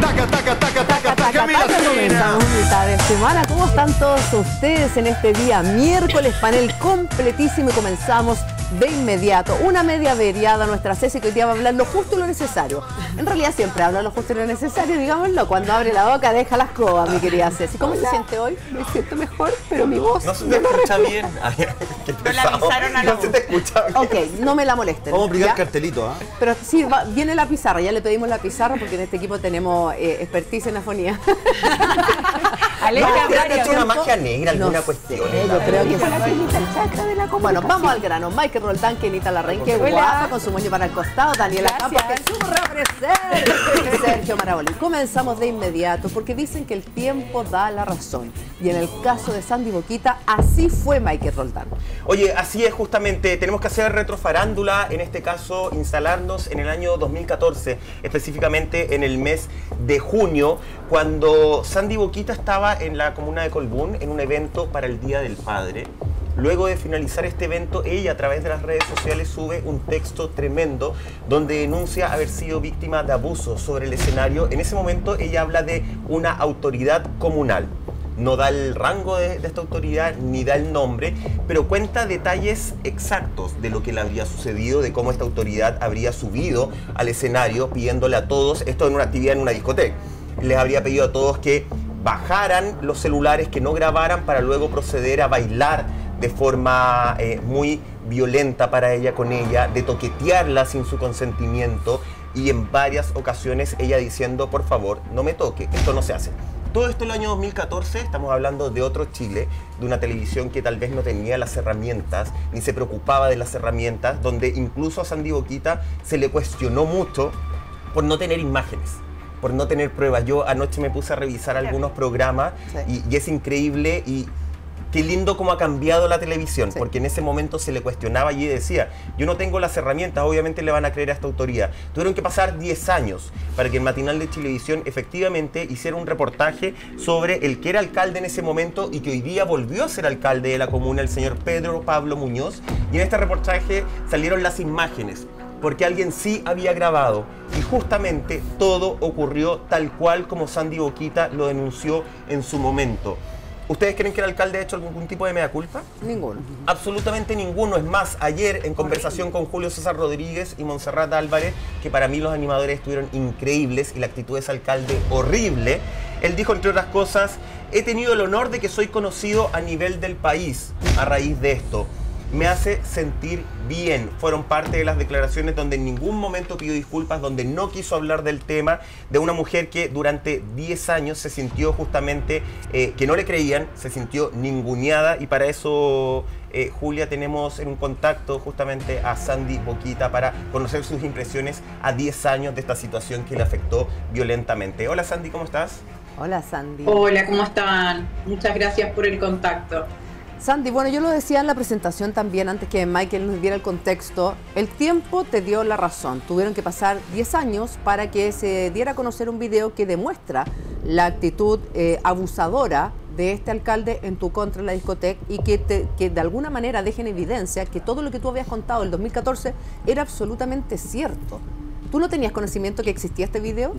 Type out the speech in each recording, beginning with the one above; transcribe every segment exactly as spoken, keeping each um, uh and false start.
Taca, taca, taca, taca, taca, mira, Comenzamos mitad de semana. ¿Cómo están todos ustedes en este día miércoles? Panel completísimo y comenzamos de inmediato. Una media averiada nuestra Ceci, que hoy día va a hablar lo justo y lo necesario. En realidad siempre habla lo justo y lo necesario, digámoslo. Cuando abre la boca deja las cobas, mi querida Ceci. ¿Cómo se siente hoy? Me siento mejor, pero mi voz no se te escucha bien. Ay, qué no la avisaron a la No se te escucha bien. Ok, no me la molesten. Vamos a aplicar ¿ya? cartelito, ¿ah? ¿eh? Pero sí, va, viene la pizarra, ya le pedimos la pizarra porque en este equipo tenemos eh, expertise en afonía. Aleja, No, Mario, ¿ha hecho una tiempo. magia negra, alguna No cuestión? sé, yo creo que sí. Bueno, vamos al grano. Michael Roldán, Kenita Larraín, que Hola. guapa, con su moño para el costado. Daniela Gracias. Campos, que su representa. Y Sergio Maraboli. Comenzamos de inmediato porque dicen que el tiempo da la razón. Y en el caso de Sandy Boquita, así fue Michael Roldán. Oye, así es justamente, tenemos que hacer retrofarándula, en este caso instalarnos en el año dos mil catorce, específicamente en el mes de junio, cuando Sandy Boquita estaba en la comuna de Colbún en un evento para el Día del Padre. Luego de finalizar este evento, ella a través de las redes sociales sube un texto tremendo donde denuncia haber sido víctima de abuso sobre el escenario. En ese momento ella habla de una autoridad comunal. No da el rango de, de esta autoridad ni da el nombre, pero cuenta detalles exactos de lo que le habría sucedido, de cómo esta autoridad habría subido al escenario pidiéndole a todos, esto en una actividad en una discoteca, les habría pedido a todos que bajaran los celulares, que no grabaran para luego proceder a bailar de forma eh, muy violenta para ella con ella, de toquetearla sin su consentimiento y en varias ocasiones ella diciendo, por favor, no me toque, esto no se hace. Todo esto en el año dos mil catorce, estamos hablando de otro Chile, de una televisión que tal vez no tenía las herramientas, ni se preocupaba de las herramientas, donde incluso a Sandy Boquita se le cuestionó mucho por no tener imágenes, por no tener pruebas. Yo anoche me puse a revisar algunos programas Sí. y, y es increíble y qué lindo cómo ha cambiado la televisión, Sí. porque en ese momento se le cuestionaba y ella decía, yo no tengo las herramientas, obviamente le van a creer a esta autoridad. Tuvieron que pasar diez años para que el matinal de Chilevisión efectivamente hiciera un reportaje sobre el que era alcalde en ese momento y que hoy día volvió a ser alcalde de la comuna, el señor Pedro Pablo Muñoz. Y en este reportaje salieron las imágenes, porque alguien sí había grabado y justamente todo ocurrió tal cual como Sandy Boquita lo denunció en su momento. ¿Ustedes creen que el alcalde ha hecho algún tipo de mea culpa? Ninguno. Absolutamente ninguno. Es más, ayer en conversación con Julio César Rodríguez y Montserrat Álvarez, que para mí los animadores estuvieron increíbles y la actitud de ese alcalde horrible, él dijo, entre otras cosas, he tenido el honor de que soy conocido a nivel del país a raíz de esto. Me hace sentir bien. Fueron parte de las declaraciones donde en ningún momento pidió disculpas, donde no quiso hablar del tema, de una mujer que durante diez años se sintió justamente, eh, que no le creían, se sintió ninguneada y para eso, eh, Julia, tenemos en un contacto justamente a Sandy Boquita para conocer sus impresiones a diez años de esta situación que le afectó violentamente. Hola Sandy, ¿cómo estás? Hola, Sandy. Hola, ¿cómo están? Muchas gracias por el contacto. Sandy, bueno, yo lo decía en la presentación también, antes que Michael nos diera el contexto, el tiempo te dio la razón. Tuvieron que pasar diez años para que se diera a conocer un video que demuestra la actitud eh, abusadora de este alcalde en tu contra en la discoteca y que, te, que de alguna manera deje en evidencia que todo lo que tú habías contado el dos mil catorce era absolutamente cierto. ¿Tú no tenías conocimiento que existía este video?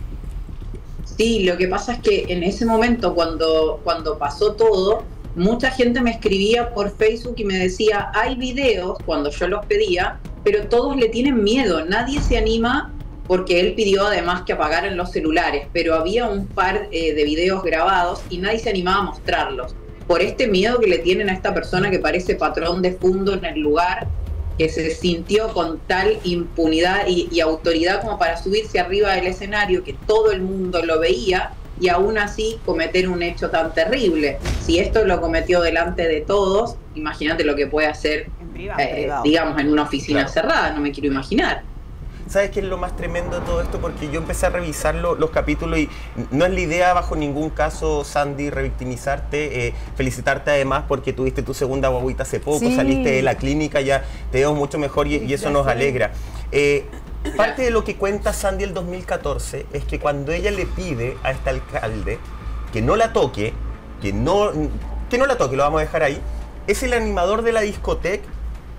Sí, lo que pasa es que en ese momento, cuando, cuando pasó todo, mucha gente me escribía por Facebook y me decía, hay videos, cuando yo los pedía, pero todos le tienen miedo, nadie se anima, porque él pidió además que apagaran los celulares, pero había un par eh, de videos grabados y nadie se animaba a mostrarlos, por este miedo que le tienen a esta persona que parece patrón de fondo en el lugar, que se sintió con tal impunidad y, y autoridad como para subirse arriba del escenario, que todo el mundo lo veía, y aún así cometer un hecho tan terrible. Si esto lo cometió delante de todos, imagínate lo que puede hacer, En privado. eh, digamos, en una oficina Claro. cerrada, no me quiero imaginar. ¿Sabes qué es lo más tremendo de todo esto? Porque yo empecé a revisar lo, los capítulos y no es la idea bajo ningún caso, Sandy, revictimizarte, eh, felicitarte además porque tuviste tu segunda guaguita hace poco, Sí. saliste de la clínica, ya te veo mucho mejor y, y eso nos alegra. Eh, parte de lo que cuenta Sandy el dos mil catorce es que cuando ella le pide a este alcalde que no la toque, que no, que no la toque, lo vamos a dejar ahí, es el animador de la discoteca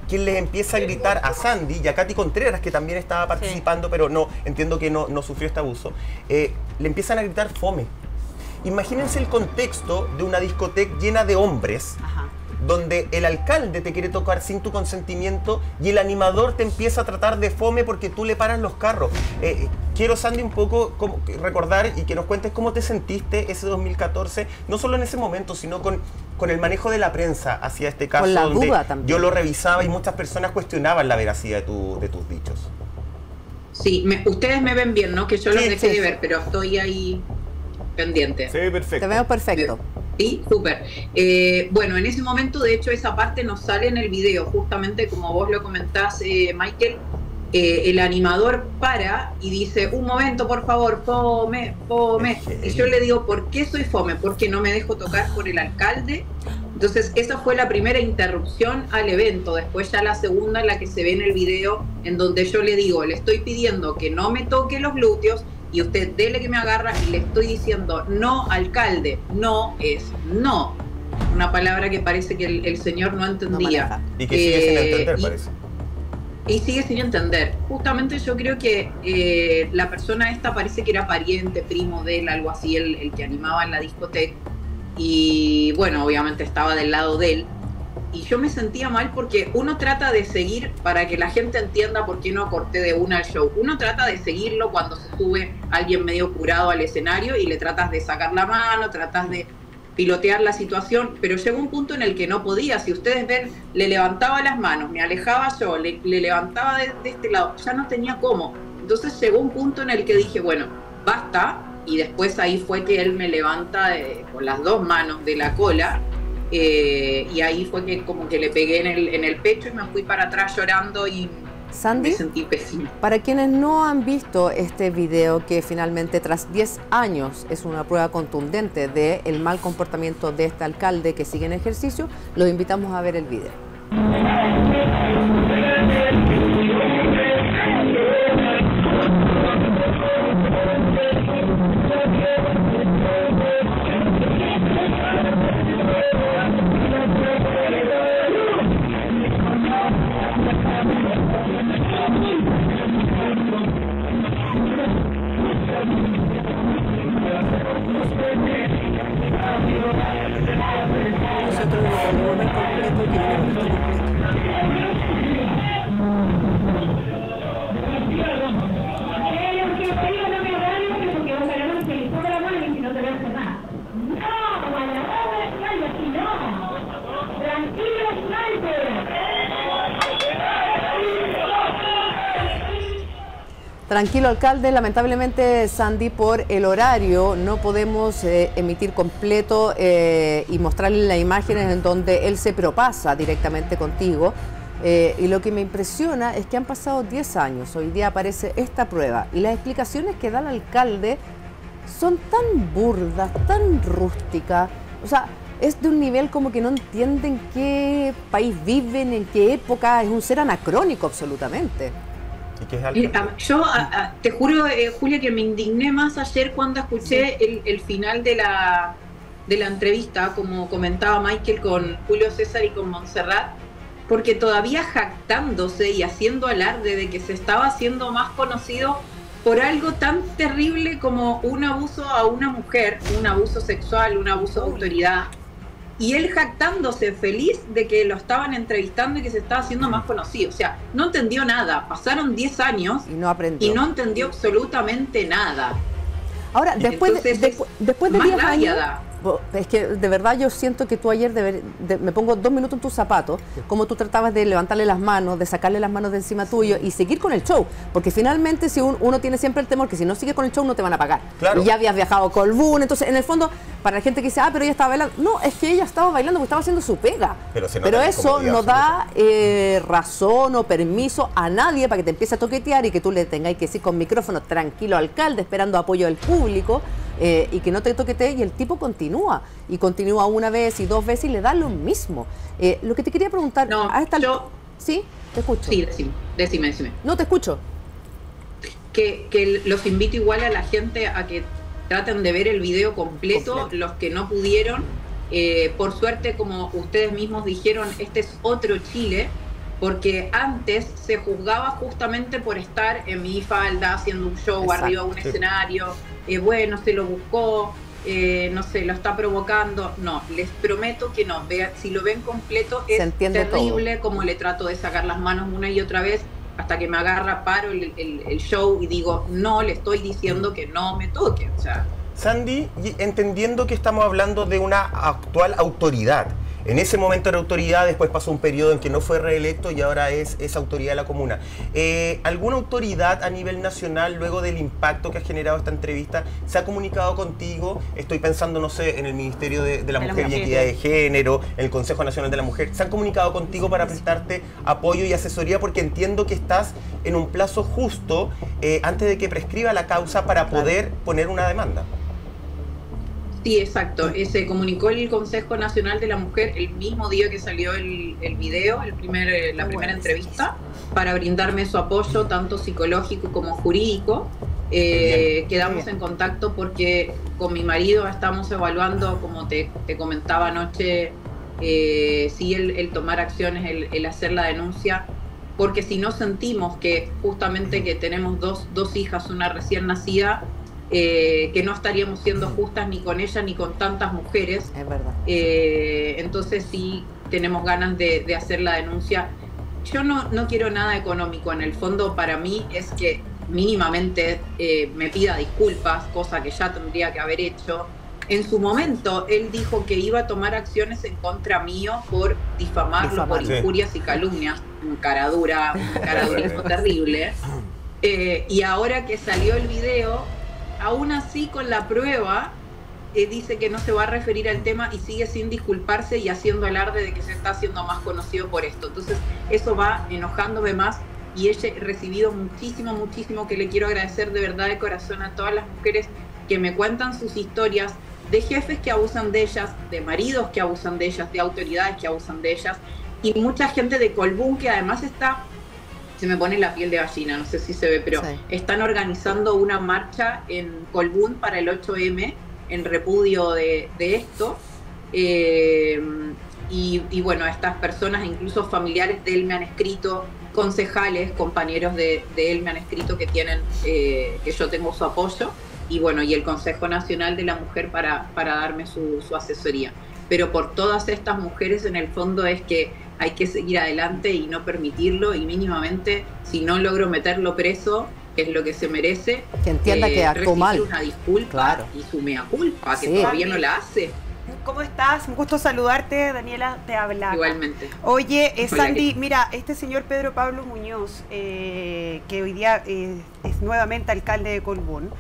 quien les empieza a gritar a Sandy y a Katy Contreras, que también estaba participando, sí. pero no, entiendo que no, no sufrió este abuso, eh, le empiezan a gritar fome. Imagínense el contexto de una discoteca llena de hombres, Ajá. donde el alcalde te quiere tocar sin tu consentimiento y el animador te empieza a tratar de fome porque tú le paras los carros. Eh, quiero, Sandy, un poco como, recordar y que nos cuentes cómo te sentiste ese dos mil catorce, no solo en ese momento, sino con, con el manejo de la prensa hacia este caso, con la donde duda también. Yo lo revisaba y muchas personas cuestionaban la veracidad de, tu, de tus dichos. Sí, me, ustedes me ven bien, ¿no? Que yo sí, los dejé sí, de ver, pero estoy ahí pendiente. Sí, perfecto. Te veo perfecto. Sí, súper. Eh, bueno, en ese momento, de hecho, esa parte nos sale en el video, justamente como vos lo comentás, eh, Michael, eh, el animador para y dice, un momento, por favor, fome, fome. Y yo le digo, ¿por qué soy fome? Porque no me dejo tocar por el alcalde. Entonces, esa fue la primera interrupción al evento. Después ya la segunda, la que se ve en el video, en donde yo le digo, le estoy pidiendo que no me toque los glúteos, y usted dele que me agarra y le estoy diciendo, no, alcalde, no es no. Una palabra que parece que el, el señor no entendía. No y que sigue eh, sin entender, y, parece. Y sigue sin entender. Justamente yo creo que eh, la persona esta parece que era pariente, primo de él, algo así, el, el que animaba en la discoteca. Y bueno, obviamente estaba del lado de él. Y yo me sentía mal porque uno trata de seguir, para que la gente entienda por qué no corté de una al show, uno trata de seguirlo cuando se sube alguien medio curado al escenario y le tratas de sacar la mano, tratas de pilotear la situación, pero llegó un punto en el que no podía. Si ustedes ven, le levantaba las manos, me alejaba yo, le, le levantaba de, de este lado, ya no tenía cómo. Entonces llegó un punto en el que dije, bueno, basta, y después ahí fue que él me levanta de, con las dos manos de la cola. Eh, y ahí fue que como que le pegué en el, en el pecho y me fui para atrás llorando y Sandy, me sentí pésimo. Para quienes no han visto este video, que finalmente tras diez años es una prueba contundente del mal comportamiento de este alcalde que sigue en ejercicio, los invitamos a ver el video. Nosotros lo ponemos en completo y queremos que esté Tranquilo, alcalde. Lamentablemente, Sandy, por el horario no podemos eh, emitir completo eh, y mostrarle las imágenes en donde él se propasa directamente contigo. Eh, y lo que me impresiona es que han pasado diez años. Hoy día aparece esta prueba y las explicaciones que da el alcalde son tan burdas, tan rústicas. O sea, es de un nivel como que no entienden qué país viven, en qué época. Es un ser anacrónico absolutamente. ¿Y qué es algo? Mira, yo a, a, te juro, eh, Julia, que me indigné más ayer cuando escuché sí. el, el final de la, de la entrevista, como comentaba Michael, con Julio César y con Montserrat, porque todavía jactándose y haciendo alarde de que se estaba haciendo más conocido por algo tan terrible como un abuso a una mujer, un abuso sexual, un abuso de autoridad. Y él jactándose, feliz de que lo estaban entrevistando y que se estaba haciendo más conocido. O sea, no entendió nada. Pasaron diez años y no aprendió. Y no entendió absolutamente nada. Ahora, después, Entonces, de, después, después de diez años... Da. Es que de verdad yo siento que tú ayer deber, de, me pongo dos minutos en tus zapatos, como tú tratabas de levantarle las manos, de sacarle las manos de encima tuyo y seguir con el show, porque finalmente si un, uno tiene siempre el temor que si no sigue con el show no te van a pagar. Claro. Y ya habías viajado a Colbún, entonces en el fondo para la gente que dice, ah, pero ella estaba bailando, no, es que ella estaba bailando porque estaba haciendo su pega, pero, se pero eso no da eh, razón o permiso a nadie para que te empiece a toquetear y que tú le tengáis que decir con micrófono, tranquilo alcalde, esperando apoyo del público. Eh, y que no te toquetee, y el tipo continúa y continúa una vez y dos veces y le da lo mismo. Eh, lo que te quería preguntar, no, a esta... yo... ¿Sí? Te escucho. Sí, decime, decime, decime. No, te escucho. Que, que los invito igual a la gente a que traten de ver el video completo, completo. Los que no pudieron. Eh, por suerte, como ustedes mismos dijeron, este es otro Chile. porque antes se juzgaba justamente por estar en mi falda, haciendo un show. Exacto. Arriba de un sí. escenario, eh, bueno, se lo buscó, eh, no sé, lo está provocando. No, les prometo que no. Vea, si lo ven completo, es terrible todo. Como le trato de sacar las manos una y otra vez, hasta que me agarra, paro el, el, el show y digo, no, le estoy diciendo que no me toque. O sea, Sandy, entendiendo que estamos hablando de una actual autoridad, en ese momento era autoridad, después pasó un periodo en que no fue reelecto y ahora es, es autoridad de la comuna. Eh, ¿Alguna autoridad a nivel nacional, luego del impacto que ha generado esta entrevista, se ha comunicado contigo? Estoy pensando, no sé, en el Ministerio de, de la de Mujer la y Equidad de Género, en el Consejo Nacional de la Mujer. ¿Se han comunicado contigo para prestarte apoyo y asesoría? Porque entiendo que estás en un plazo justo eh, antes de que prescriba la causa para poder poner una demanda. Sí, exacto. Eh, se comunicó el Consejo Nacional de la Mujer el mismo día que salió el, el video, el primer, eh, la primera entrevista, para brindarme su apoyo, tanto psicológico como jurídico. Eh, quedamos en contacto porque con mi marido estamos evaluando, como te, te comentaba anoche, eh, sí, el, el tomar acciones, el, el hacer la denuncia, porque si no sentimos que justamente que tenemos dos, dos hijas, una recién nacida, Eh, que no estaríamos siendo justas ni con ella ni con tantas mujeres. Es verdad. Eh, entonces sí tenemos ganas de, de hacer la denuncia. Yo no, no quiero nada económico, en el fondo para mí es que mínimamente eh, me pida disculpas, cosa que ya tendría que haber hecho. En su momento él dijo que iba a tomar acciones en contra mío por difamarlo, Difamar, por injurias sí. y calumnias. Un caradura, un caradurismo terrible. Eh, y ahora que salió el video, aún así con la prueba, eh, dice que no se va a referir al tema y sigue sin disculparse y haciendo alarde de que se está haciendo más conocido por esto. Entonces eso va enojándome más y he recibido muchísimo, muchísimo, que le quiero agradecer de verdad de corazón a todas las mujeres que me cuentan sus historias de jefes que abusan de ellas, de maridos que abusan de ellas, de autoridades que abusan de ellas y mucha gente de Colbún que además está... Se me pone la piel de gallina, no sé si se ve, pero sí. Están organizando una marcha en Colbún para el ocho eme en repudio de, de esto. Eh, y, y bueno, estas personas, incluso familiares de él, me han escrito, concejales, compañeros de, de él me han escrito que tienen, eh, que yo tengo su apoyo. Y bueno, y el Consejo Nacional de la Mujer para, para darme su, su asesoría. Pero por todas estas mujeres, en el fondo es que hay que seguir adelante y no permitirlo, y mínimamente, si no logro meterlo preso, que es lo que se merece, que entienda eh, que actuó mal, una disculpa, claro. Y su mea culpa, que sí. Todavía no la hace. ¿Cómo estás? Un gusto saludarte, Daniela, te habla. Igualmente. Oye, eh, Sandy, mira, este señor Pedro Pablo Muñoz, eh, que hoy día eh, es nuevamente alcalde de Colbún,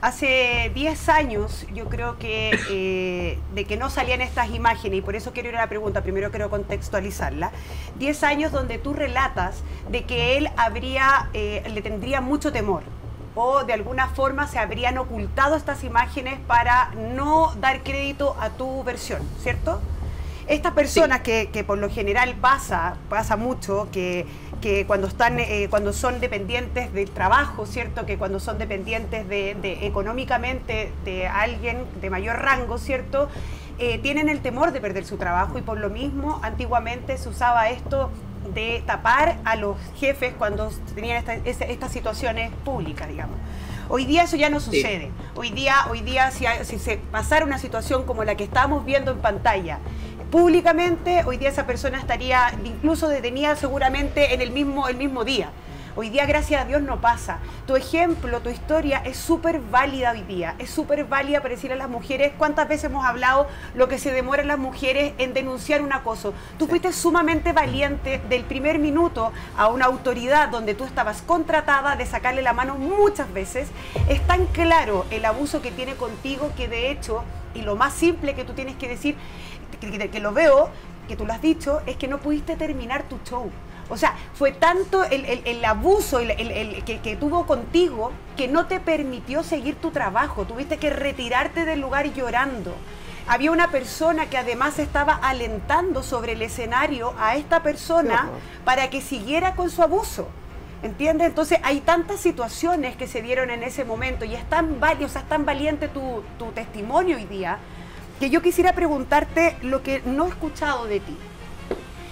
hace diez años, yo creo que eh, de que no salían estas imágenes, y por eso quiero ir a la pregunta, primero quiero contextualizarla. diez años donde tú relatas de que él habría, eh, le tendría mucho temor, o de alguna forma se habrían ocultado estas imágenes para no dar crédito a tu versión, ¿cierto? Estas personas sí. que, que por lo general pasa, pasa mucho, que, que cuando están, eh, cuando son dependientes del trabajo, ¿cierto? Que cuando son dependientes de, de económicamente de alguien de mayor rango, ¿cierto? Eh, tienen el temor de perder su trabajo, y por lo mismo antiguamente se usaba esto de tapar a los jefes cuando tenían esta, esta, estas situaciones públicas, digamos. Hoy día eso ya no sucede. Sí. Hoy día, hoy día si, si se pasara una situación como la que estamos viendo en pantalla, públicamente, hoy día esa persona estaría incluso detenida seguramente en el mismo, el mismo día. Hoy día, gracias a Dios, no pasa. Tu ejemplo, tu historia es súper válida hoy día. Es súper válida para decirle a las mujeres cuántas veces hemos hablado lo que se demoran las mujeres en denunciar un acoso. Tú sí. fuiste sumamente valiente del primer minuto a una autoridad donde tú estabas contratada de sacarle la mano muchas veces. Es tan claro el abuso que tiene contigo que, de hecho, y lo más simple que tú tienes que decir, que, que, que lo veo, que tú lo has dicho, es que no pudiste terminar tu show. O sea, fue tanto el, el, el abuso el, el, el, que, que tuvo contigo que no te permitió seguir tu trabajo. Tuviste que retirarte del lugar llorando. Había una persona que además estaba alentando sobre el escenario a esta persona para que siguiera con su abuso. ¿Entiendes? Entonces hay tantas situaciones que se dieron en ese momento, y es tan, vali- o sea, es tan valiente tu, tu testimonio hoy día, que yo quisiera preguntarte lo que no he escuchado de ti.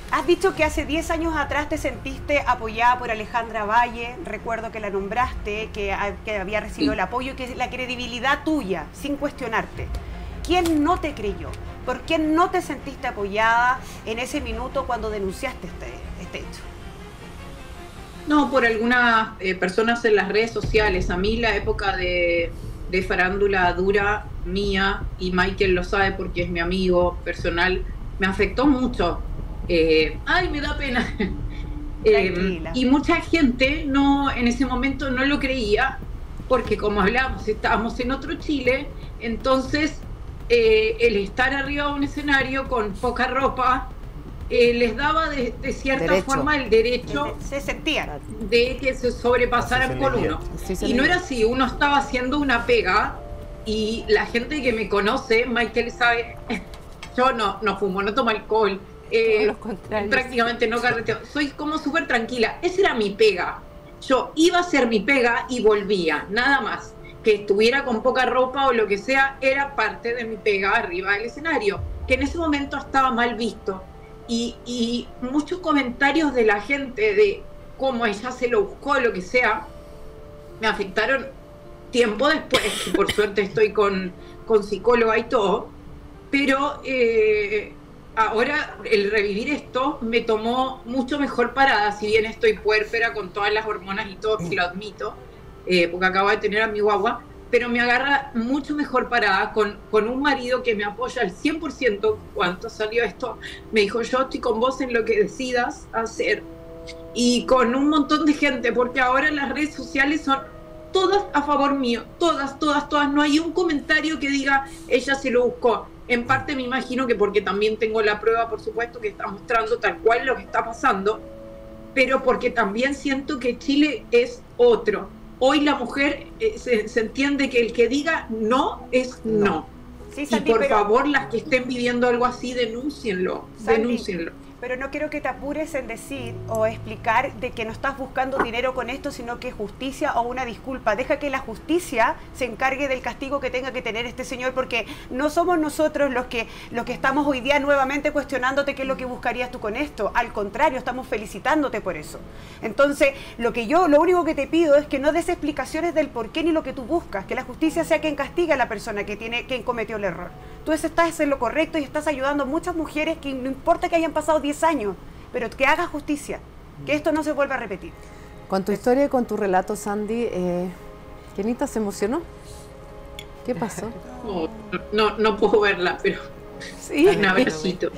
Has dicho que hace diez años atrás te sentiste apoyada por Alejandra Valle, recuerdo que la nombraste, que, que había recibido sí. el apoyo, que es la credibilidad tuya, sin cuestionarte. ¿Quién no te creyó? ¿Por qué no te sentiste apoyada en ese minuto cuando denunciaste este, este hecho? No, por algunas eh, personas en las redes sociales. A mí la época de, de farándula dura mía, y Michael lo sabe porque es mi amigo personal, me afectó mucho. Eh, ay, me da pena. eh, y mucha gente no, en ese momento no lo creía, porque como hablamos, estábamos en otro Chile, entonces eh, el estar arriba de un escenario con poca ropa eh, les daba de, de cierta derecho. forma el derecho se sentían de que se sobrepasaran con uno. Sí, y no era así, uno estaba haciendo una pega, y la gente que me conoce, Michael sabe, yo no, no fumo, no tomo alcohol, Eh, prácticamente no carreteo, soy como súper tranquila, esa era mi pega, yo iba a hacer mi pega y volvía, nada más. Que estuviera con poca ropa o lo que sea, era parte de mi pega arriba del escenario, que en ese momento estaba mal visto, y, y muchos comentarios de la gente de cómo ella se lo buscó, lo que sea, me afectaron tiempo después, que por suerte estoy con, con psicóloga y todo, pero eh, ahora el revivir esto me tomó mucho mejor parada, si bien estoy puérpera con todas las hormonas y todo, si lo admito, eh, porque acabo de tener a mi guagua, pero me agarra mucho mejor parada con, con un marido que me apoya al cien por ciento. Cuando salió esto, me dijo, yo estoy con vos en lo que decidas hacer, y con un montón de gente, porque ahora las redes sociales son todas a favor mío, todas, todas, todas, no hay un comentario que diga, ella se lo buscó. En parte me imagino que porque también tengo la prueba, por supuesto, que está mostrando tal cual lo que está pasando, pero porque también siento que Chile es otro. Hoy la mujer eh, se, se entiende que el que diga no es no. no. Sí, Sandy, y por pero... favor, las que estén viviendo algo así, denúncienlo, Sandy, denúncienlo. Pero no quiero que te apures en decir o explicar de que no estás buscando dinero con esto, sino que justicia o una disculpa. Deja que la justicia se encargue del castigo que tenga que tener este señor, porque no somos nosotros los que, los que estamos hoy día nuevamente cuestionándote qué es lo que buscarías tú con esto. Al contrario, estamos felicitándote por eso. Entonces, lo que yo, lo único que te pido es que no des explicaciones del por qué ni lo que tú buscas, que la justicia sea quien castiga a la persona que tiene, quien cometió el error. Tú estás en lo correcto y estás ayudando a muchas mujeres que no importa que hayan pasado diez años, pero que hagas justicia, que esto no se vuelva a repetir. Con tu historia y con tu relato, Sandy, eh, ¿Kenita se emocionó? ¿Qué pasó? No, no, no puedo verla, pero sí, un abracito.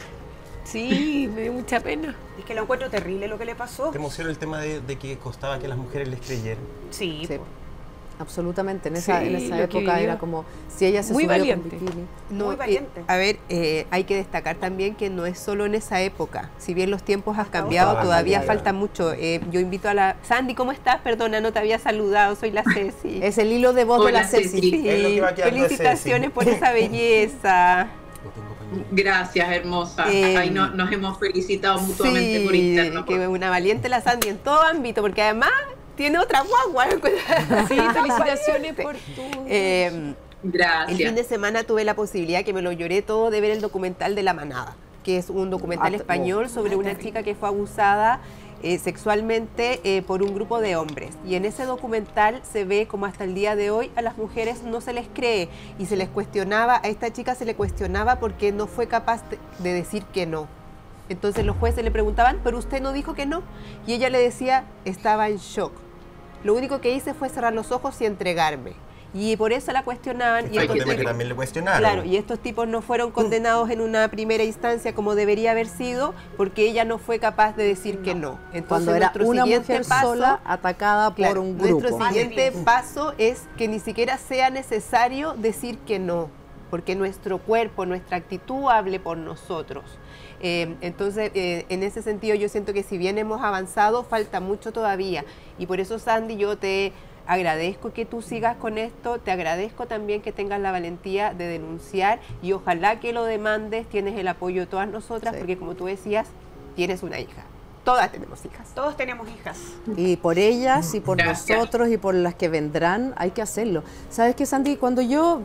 Sí, me dio mucha pena. Es que lo encuentro terrible lo que le pasó. ¿Te emociona el tema de, de que costaba que las mujeres les creyeran? Sí, sí. Absolutamente, en esa, sí, en esa época era como si ella se muy subió valiente. con bikini. No, muy valiente. Eh, a ver, eh, hay que destacar también que no es solo en esa época. Si bien los tiempos han cambiado, ahora, todavía ya, falta ya. mucho. Eh, yo invito a la... Sandy, ¿cómo estás? Perdona, no te había saludado, soy la Ceci. Es el hilo de voz Hola, de la Ceci. Ceci. Sí, Es lo que va quedando de felicitaciones Ceci. por esa belleza. Gracias, hermosa. Eh, Ahí no, nos hemos felicitado mutuamente sí, por interno. que una valiente la Sandy en todo ámbito, porque además tiene otra guagua. Sí, felicitaciones por tu... Eh, Gracias. El fin de semana tuve la posibilidad, que me lo lloré todo, de ver el documental de La Manada, que es un documental Ah, español sobre una chica que fue abusada eh, sexualmente eh, por un grupo de hombres. Y en ese documental se ve como hasta el día de hoy a las mujeres no se les cree, y se les cuestionaba, a esta chica se le cuestionaba porque no fue capaz de, de decir que no. Entonces los jueces le preguntaban, ¿pero usted no dijo que no? Y ella le decía, estaba en shock. Lo único que hice fue cerrar los ojos y entregarme. Y por eso la cuestionaban. Y y estos tema tipos, que también le cuestionaron. claro, y estos tipos no fueron condenados en una primera instancia como debería haber sido, porque ella no fue capaz de decir que no. Entonces, Cuando era nuestro una siguiente mujer paso, sola atacada claro, por un grupo. nuestro siguiente paso es que ni siquiera sea necesario decir que no, porque nuestro cuerpo, nuestra actitud hable por nosotros. Eh, entonces, eh, en ese sentido, yo siento que si bien hemos avanzado, falta mucho todavía. Y por eso, Sandy, yo te agradezco que tú sigas con esto, te agradezco también que tengas la valentía de denunciar, y ojalá que lo demandes. Tienes el apoyo de todas nosotras, Sí. porque como tú decías, tienes una hija. Todas tenemos hijas. Todos tenemos hijas. Y por ellas y por Gracias. nosotros y por las que vendrán hay que hacerlo. ¿Sabes qué, Sandy? Cuando yo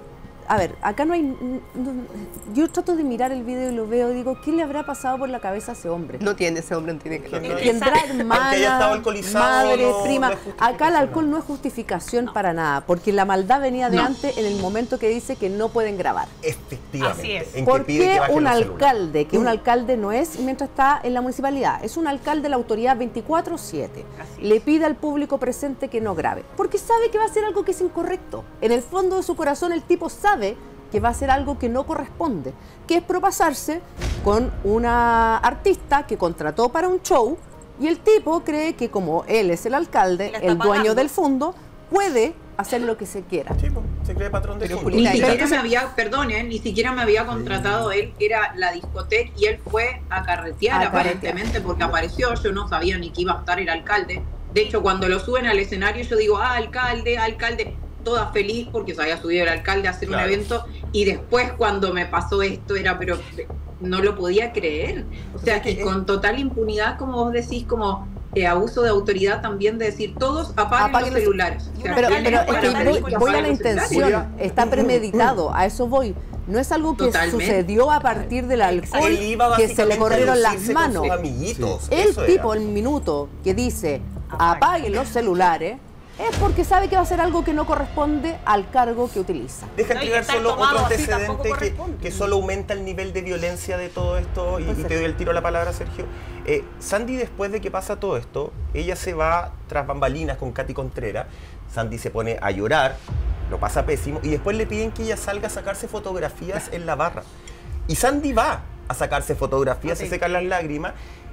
a ver, acá no hay... no- yo trato de mirar el video y lo veo y digo, ¿qué le habrá pasado por la cabeza a ese hombre? No tiene ese hombre, no tiene que... Que no- Tendrá hermana, Aunque haya estado alcoholizado, madre, no- prima. no es justificación, Acá el alcohol no. no es justificación para nada, porque la maldad venía de No. antes en el momento que dice que no pueden grabar. Efectivamente. Así es. En que ¿Por pide qué que bajen un los celulares. alcalde, que un alcalde no es mientras está en la municipalidad, es un alcalde de la autoridad veinticuatro siete, Así es. le pide al público presente que no grabe? Porque sabe que va a hacer algo que es incorrecto. En el fondo de su corazón el tipo sabe que va a hacer algo que no corresponde, que es propasarse con una artista que contrató para un show y el tipo cree que como él es el alcalde, La está el dueño pagando. del fondo, puede hacer lo que se quiera. Sí, pues, se cree patrón de Pero fondo. Ni Mira, siquiera entonces- me había, perdone, ni siquiera me había contratado él, era la discoteca y él fue a carretear A aparentemente porque apareció, yo no sabía ni que iba a estar el alcalde. De hecho, cuando lo suben al escenario yo digo, ah, alcalde, alcalde, toda feliz porque se había subido el alcalde a hacer Claro. un evento y después cuando me pasó esto era, pero no lo podía creer. O sea, que y es- con total impunidad, como vos decís, como eh, abuso de autoridad también de decir, todos apaguen, Apaguen los los- celulares. O sea, Pero, ¿quién pero les es puede que pedir voy, que voy a apaguen la los celulares? intención, está premeditado, a eso voy. No es algo que Totalmente. sucedió a partir del alcohol, Él iba que se le básicamente corrieron a las lucirse manos. con sus amiguitos. El Eso tipo, era. el minuto que dice apaguen los celulares, es porque sabe que va a hacer algo que no corresponde al cargo que utiliza. Deja No, y entregar estar solo tomado otro así tampoco antecedente que, corresponde. que solo aumenta el nivel de violencia de todo esto y, Pues y sí. te doy el tiro a la palabra, Sergio. Eh, Sandy, después de que pasa todo esto, ella se va tras bambalinas con Katy Contreras. Sandy se pone a llorar, lo pasa pésimo y después le piden que ella salga a sacarse fotografías en la barra. Y Sandy va a sacarse fotografías, se secan las lágrimas.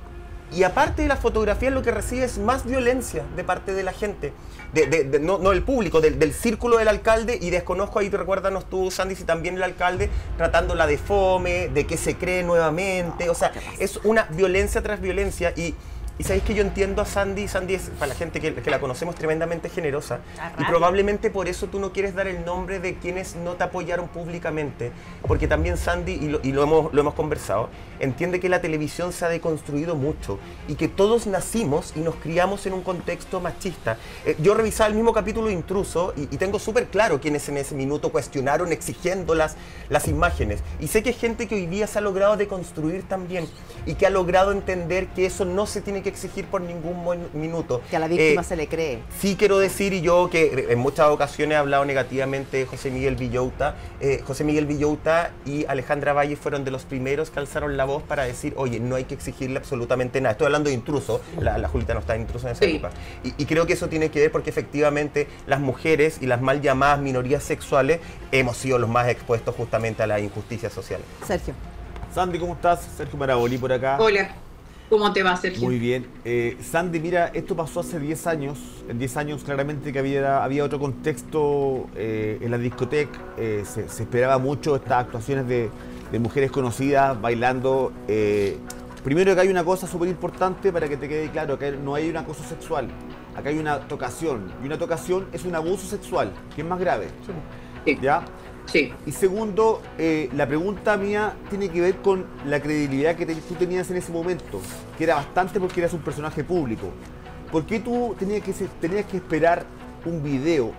Y aparte de las fotografías, lo que recibe es más violencia de parte de la gente, de, de- de- no, no del público, del, del círculo del alcalde. Y desconozco, ahí te recuérdanos tú, Sandy, si también el alcalde tratándola de fome, de que se cree nuevamente. O sea, es una violencia tras violencia. Y, y sabéis que yo entiendo a Sandy. Sandy es, para la gente que, que la conocemos, tremendamente generosa. La Y rabia. probablemente por eso tú no quieres dar el nombre de quienes no te apoyaron públicamente. Porque también Sandy, y lo, y lo hemos, lo hemos conversado, entiende que la televisión se ha deconstruido mucho y que todos nacimos y nos criamos en un contexto machista. Eh, yo revisaba el mismo capítulo de Intruso y, y tengo súper claro quienes en ese minuto cuestionaron exigiendo las, las imágenes. Y sé que hay gente que hoy día se ha logrado deconstruir también y que ha logrado entender que eso no se tiene que exigir por ningún mo- minuto. Que a la víctima Eh, se le cree. Sí quiero decir, y yo que en muchas ocasiones he hablado negativamente de José Miguel Villota, eh, José Miguel Villota y Alejandra Valle fueron de los primeros que alzaron la voz para decir, oye, no hay que exigirle absolutamente nada. Estoy hablando de Intruso, la, la Julita no está en Intruso en esa Sí. época. Y, y creo que eso tiene que ver porque efectivamente las mujeres y las mal llamadas minorías sexuales hemos sido los más expuestos justamente a las injusticias sociales. Sergio. Sandy, ¿cómo estás? Sergio Maraboli por acá. Hola, ¿cómo te va, Sergio? Muy bien. Eh, Sandy, mira, esto pasó hace diez años. En diez años claramente que había, había otro contexto eh, en la discoteca. Eh, se, se esperaba mucho estas actuaciones de, de mujeres conocidas bailando. Eh, primero que hay una cosa súper importante para que te quede claro, que no hay un acoso sexual. Acá hay una tocación. Y una tocación es un abuso sexual, que es más grave. Sí. ¿Ya? Sí. Y segundo, eh, la pregunta mía tiene que ver con la credibilidad que te- tú tenías en ese momento, que era bastante porque eras un personaje público. ¿Por qué tú tenías que, se- tenías que esperar un video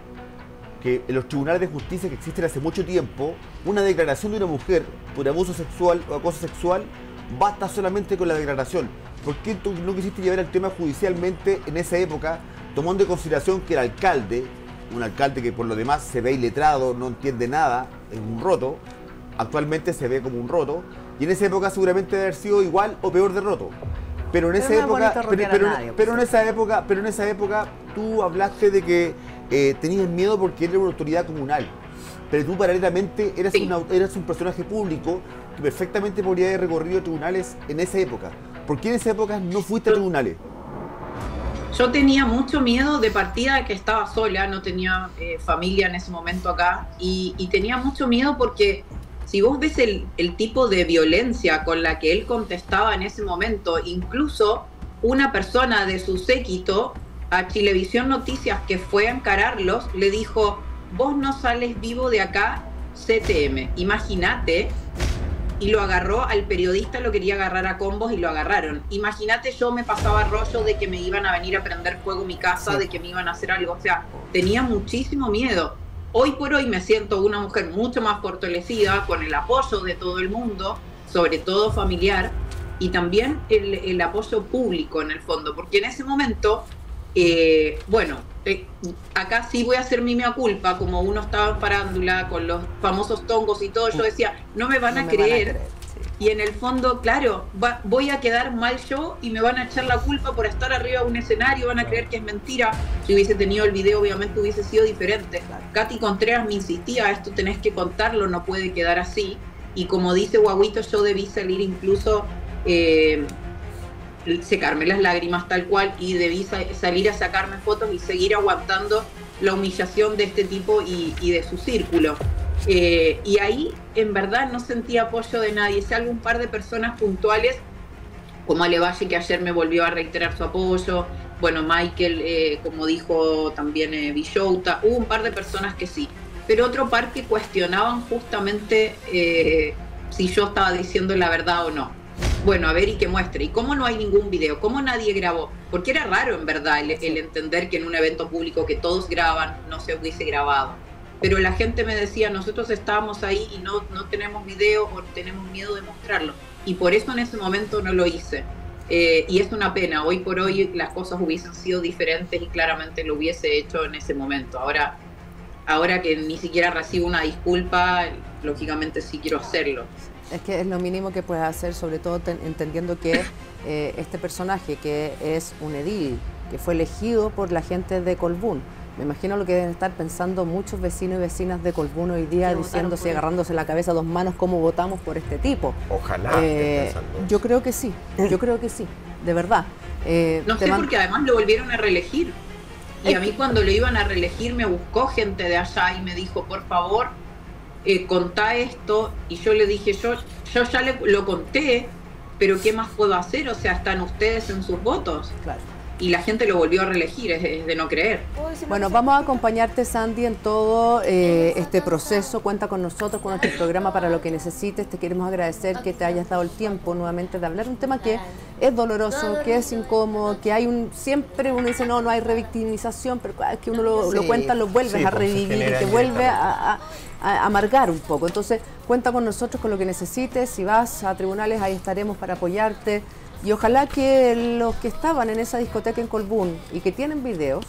que en los tribunales de justicia que existen hace mucho tiempo, una declaración de una mujer por abuso sexual o acoso sexual, basta solamente con la declaración? ¿Por qué tú no quisiste llevar el tema judicialmente en esa época, tomando en consideración que el alcalde, un alcalde que por lo demás se ve iletrado, no entiende nada, es un roto, actualmente se ve como un roto, y en esa época seguramente debe haber sido igual o peor de roto. Pero en Pero esa no es época, bonito pero, rotear a pero- nadie, pero en pues. esa época, pero en esa época tú hablaste de que eh, tenías miedo porque eres una autoridad comunal. Pero tú paralelamente eras, Sí. una- eras un personaje público que perfectamente podría haber recorrido tribunales en esa época. ¿Por qué en esa época no fuiste a tribunales? Yo tenía mucho miedo de partida de que estaba sola, no tenía eh, familia en ese momento acá, y, y tenía mucho miedo porque si vos ves el, el tipo de violencia con la que él contestaba en ese momento, incluso una persona de su séquito a Chilevisión Noticias que fue a encararlos, le dijo, vos no sales vivo de acá, C T M. Imagínate. Y lo agarró al periodista, lo quería agarrar a combos y lo agarraron. Imagínate, yo me pasaba rollo de que me iban a venir a prender fuego mi casa, Sí. de que me iban a hacer algo. O sea, tenía muchísimo miedo. Hoy por hoy me siento una mujer mucho más fortalecida, con el apoyo de todo el mundo, sobre todo familiar, y también el, el apoyo público en el fondo, porque en ese momento, eh, bueno, eh, acá sí voy a hacer mi mea culpa, como uno estaba en farándula con los famosos tongos y todo, yo decía, no me van a No me creer, van a creer, sí. y en el fondo, claro, va, voy a quedar mal yo y me van a echar la culpa por estar arriba de un escenario, van a creer que es mentira. Si hubiese tenido el video, obviamente hubiese sido diferente. Claro. Katy Contreras me insistía, esto tenés que contarlo, no puede quedar así. Y como dice Guaguito, yo debí salir incluso, eh, secarme las lágrimas tal cual, y debí sa salir a sacarme fotos y seguir aguantando la humillación de este tipo y, y de su círculo. Eh, y ahí en verdad no sentí apoyo de nadie, salvo un par de personas puntuales como Ale Valle, que ayer me volvió a reiterar su apoyo, bueno, Michael, eh, como dijo también eh, Villota, hubo un par de personas que sí, pero otro par que cuestionaban justamente eh, si yo estaba diciendo la verdad o no. Bueno, a ver, y que muestre. ¿Y cómo no hay ningún video? ¿Cómo nadie grabó? Porque era raro, en verdad, el, el entender que en un evento público que todos graban, no se hubiese grabado. Pero la gente me decía, nosotros estábamos ahí y no, no tenemos video o tenemos miedo de mostrarlo. Y por eso en ese momento no lo hice. Eh, y es una pena. Hoy por hoy las cosas hubiesen sido diferentes y claramente lo hubiese hecho en ese momento. Ahora, ahora que ni siquiera recibo una disculpa, lógicamente sí quiero hacerlo. Es que es lo mínimo que puedes hacer, sobre todo ten, entendiendo que eh, este personaje, que es un edil, que fue elegido por la gente de Colbún, me imagino lo que deben estar pensando muchos vecinos y vecinas de Colbún hoy día, diciéndose, agarrándose la cabeza a dos manos, cómo votamos por este tipo. Ojalá. Eh, yo creo que sí, yo creo que sí, de verdad. Eh, no sé, porque además lo volvieron a reelegir. Y a mí cuando lo iban a reelegir me buscó gente de allá y me dijo, por favor, eh, contá esto. Y yo le dije, yo, yo ya le, lo conté, pero ¿qué más puedo hacer? O sea, están ustedes en sus votos. Claro. Y la gente lo volvió a reelegir, es, es de no creer. Bueno, vamos a acompañarte, Sandy, en todo eh, este proceso. Cuenta con nosotros, con nuestro programa para lo que necesites. Te queremos agradecer que te hayas dado el tiempo nuevamente de hablar un tema que es doloroso, que es incómodo, que hay un... Siempre uno dice, no, no hay revictimización, pero es que uno lo, sí. lo cuenta, lo vuelves sí, a revivir y te vuelve a, a, a amargar un poco. Entonces, cuenta con nosotros con lo que necesites. Si vas a tribunales, ahí estaremos para apoyarte. Y ojalá que los que estaban en esa discoteca en Colbún y que tienen videos,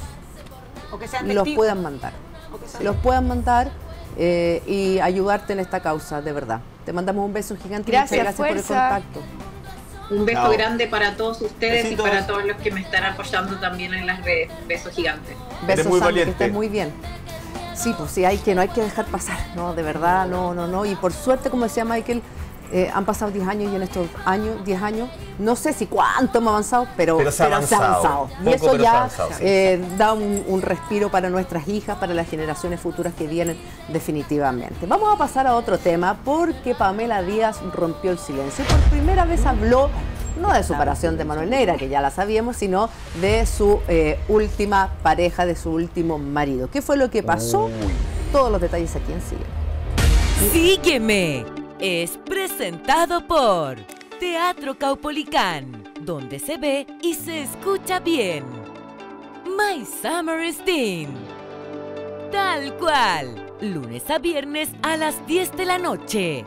o que sean los puedan mandar. Los puedan mandar eh, y ayudarte en esta causa, de verdad. Te mandamos un beso gigante. Gracias, y muchas gracias por el contacto. Un beso no. grande para todos ustedes. Besitos. Y para todos los que me están apoyando también en las redes. Beso gigante. Besos, muy Sandy, que estés muy bien. Sí, pues sí, hay que, no hay que dejar pasar, no, de verdad, no, no, no. Y por suerte, como decía Michael, Eh, han pasado diez años y en estos años, diez años, no sé si cuánto hemos avanzado, pero, pero se ha avanzado. avanzado. Y Poco, eso ya avanzado, sí. eh, da un, un respiro para nuestras hijas, para las generaciones futuras que vienen definitivamente. Vamos a pasar a otro tema porque Pamela Díaz rompió el silencio y por primera vez habló no de su separación de Manuel Neira, que ya la sabíamos, sino de su eh, última pareja, de su último marido. ¿Qué fue lo que pasó? Uy. Todos los detalles aquí en Sígueme. Sígueme. Es presentado por Teatro Caupolicán, donde se ve y se escucha bien. My Summer Steam. Tal cual, lunes a viernes a las diez de la noche.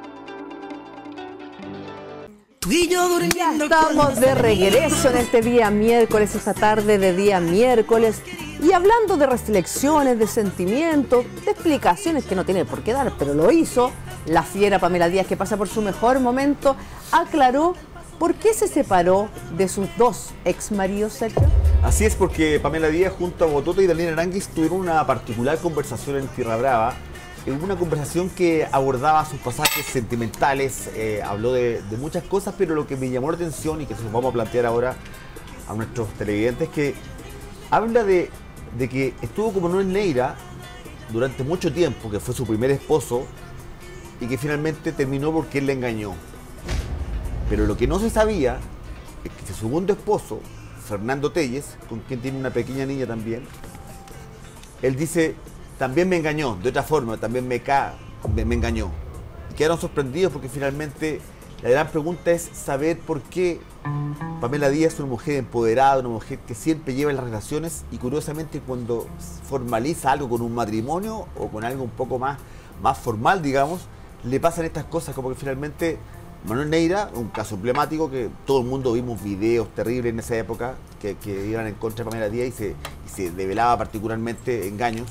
Tú y yo durmiendo. Ya estamos de regreso en este día miércoles, esta tarde de día miércoles. Y hablando de reflexiones, de sentimientos, de explicaciones que no tiene por qué dar, pero lo hizo, la fiera Pamela Díaz, que pasa por su mejor momento, aclaró por qué se separó de sus dos ex maridos, Sergio. Así es, porque Pamela Díaz junto a Botota y Daniel Aránguiz tuvieron una particular conversación en Tierra Brava, una conversación que abordaba sus pasajes sentimentales, eh, habló de, de muchas cosas, pero lo que me llamó la atención y que se los vamos a plantear ahora a nuestros televidentes es que habla de, de que estuvo con Manuel Neira durante mucho tiempo, que fue su primer esposo, y que finalmente terminó porque él le engañó. Pero lo que no se sabía es que su segundo esposo, Fernando Telles, con quien tiene una pequeña niña también, él dice, también me engañó, de otra forma, también me, ca me, me engañó. Y quedaron sorprendidos porque finalmente La gran pregunta es saber por qué Pamela Díaz es una mujer empoderada, una mujer que siempre lleva las relaciones y curiosamente cuando formaliza algo con un matrimonio o con algo un poco más, más formal, digamos, le pasan estas cosas, como que finalmente Manuel Neira, un caso emblemático que todo el mundo vimos videos terribles en esa época que, que iban en contra de Pamela Díaz y se, y se develaba particularmente engaños.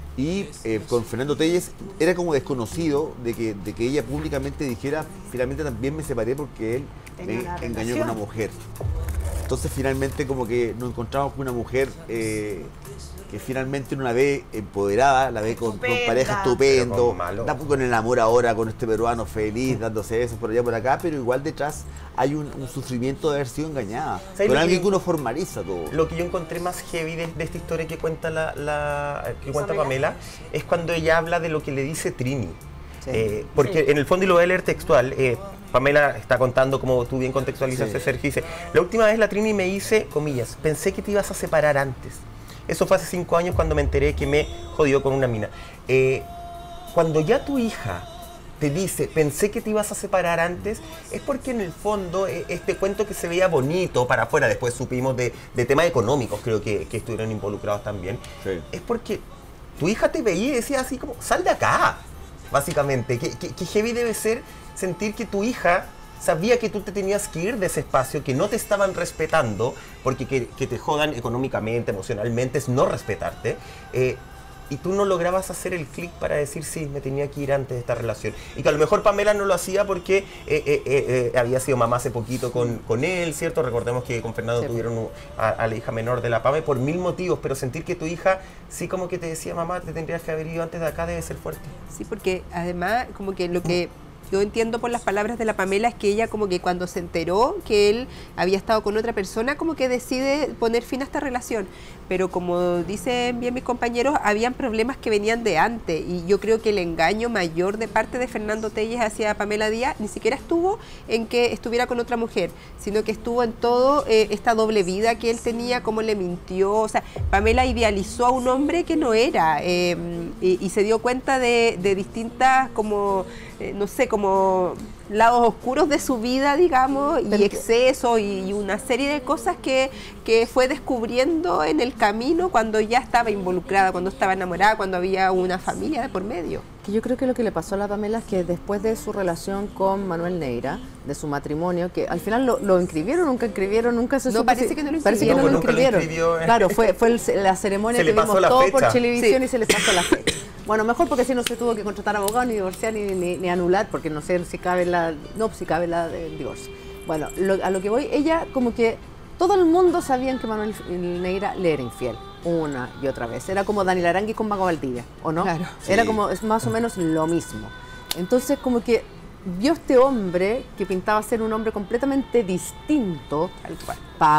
Y eh, con Fernando Telles era como desconocido de que, de que ella públicamente dijera, finalmente también me separé porque él me engañó con una mujer. Entonces finalmente como que nos encontramos con una mujer eh, que finalmente uno la ve empoderada, la ve con, con pareja estupendo, está con el amor ahora con este peruano feliz, dándose besos por allá por acá, pero igual detrás hay un, un sufrimiento de haber sido engañada, con alguien que uno formaliza todo. Lo que yo encontré más heavy de, de esta historia que cuenta, la, la, que cuenta Pamela es cuando ella habla de lo que le dice Trini. Sí. Eh, porque sí. en el fondo, y lo voy a leer textual, eh, Pamela está contando, como tú bien contextualizaste, sí. Sergio, dice, la última vez la Trini me dice, comillas, pensé que te ibas a separar antes. Eso fue hace cinco años cuando me enteré que me jodió con una mina. Eh, cuando ya tu hija te dice, pensé que te ibas a separar antes, es porque en el fondo eh, este cuento que se veía bonito para afuera, después supimos de, de temas económicos, creo que, que estuvieron involucrados también, sí. es porque tu hija te veía y decía así como, sal de acá, básicamente. ¿Qué, qué, qué heavy debe ser sentir que tu hija sabía que tú te tenías que ir de ese espacio, que no te estaban respetando, porque que, que te jodan económicamente, emocionalmente, es no respetarte, eh, y tú no lograbas hacer el clic para decir, sí, me tenía que ir antes de esta relación. Y que a lo mejor Pamela no lo hacía porque eh, eh, eh, eh, había sido mamá hace poquito con, con él, ¿cierto? Recordemos que con Fernando sí. tuvieron a, a la hija menor de la Pame por mil motivos, pero sentir que tu hija sí como que te decía, mamá, te tendrías que haber ido antes de acá, debe ser fuerte. Sí, porque además como que lo que yo entiendo por las palabras de la Pamela es que ella como que cuando se enteró que él había estado con otra persona, como que decide poner fin a esta relación. Pero como dicen bien mis compañeros, habían problemas que venían de antes y yo creo que el engaño mayor de parte de Fernando Telles hacia Pamela Díaz ni siquiera estuvo en que estuviera con otra mujer, sino que estuvo en todo eh, esta doble vida que él tenía, cómo le mintió. O sea, Pamela idealizó a un hombre que no era eh, y, y se dio cuenta de, de distintas como, eh, no sé, como lados oscuros de su vida, digamos, y excesos y, y una serie de cosas que, que fue descubriendo en el camino cuando ya estaba involucrada, cuando estaba enamorada, cuando había una familia de por medio. Que yo creo que lo que le pasó a la Pamela es que después de su relación con Manuel Neira, de su matrimonio, que al final lo, lo inscribieron, nunca inscribieron, nunca se No, supo, parece que no lo parece que no, no, lo inscribieron. Lo claro, fue, fue el, la ceremonia se que vimos todo fecha. por televisión sí. y se les pasó la fecha. Bueno, mejor porque así no se tuvo que contratar abogado, ni divorciar, ni, ni, ni anular, porque no sé si cabe la... No, si cabe la del divorcio. Bueno, lo, a lo que voy, ella como que todo el mundo sabía que Manuel Neira le era infiel, una y otra vez. Era como Daniel Arangui con Mago Valdivia, ¿o no? Claro. Era Sí. como, es más o menos lo mismo. Entonces como que vio este hombre que pintaba ser un hombre completamente distinto. Tal cual.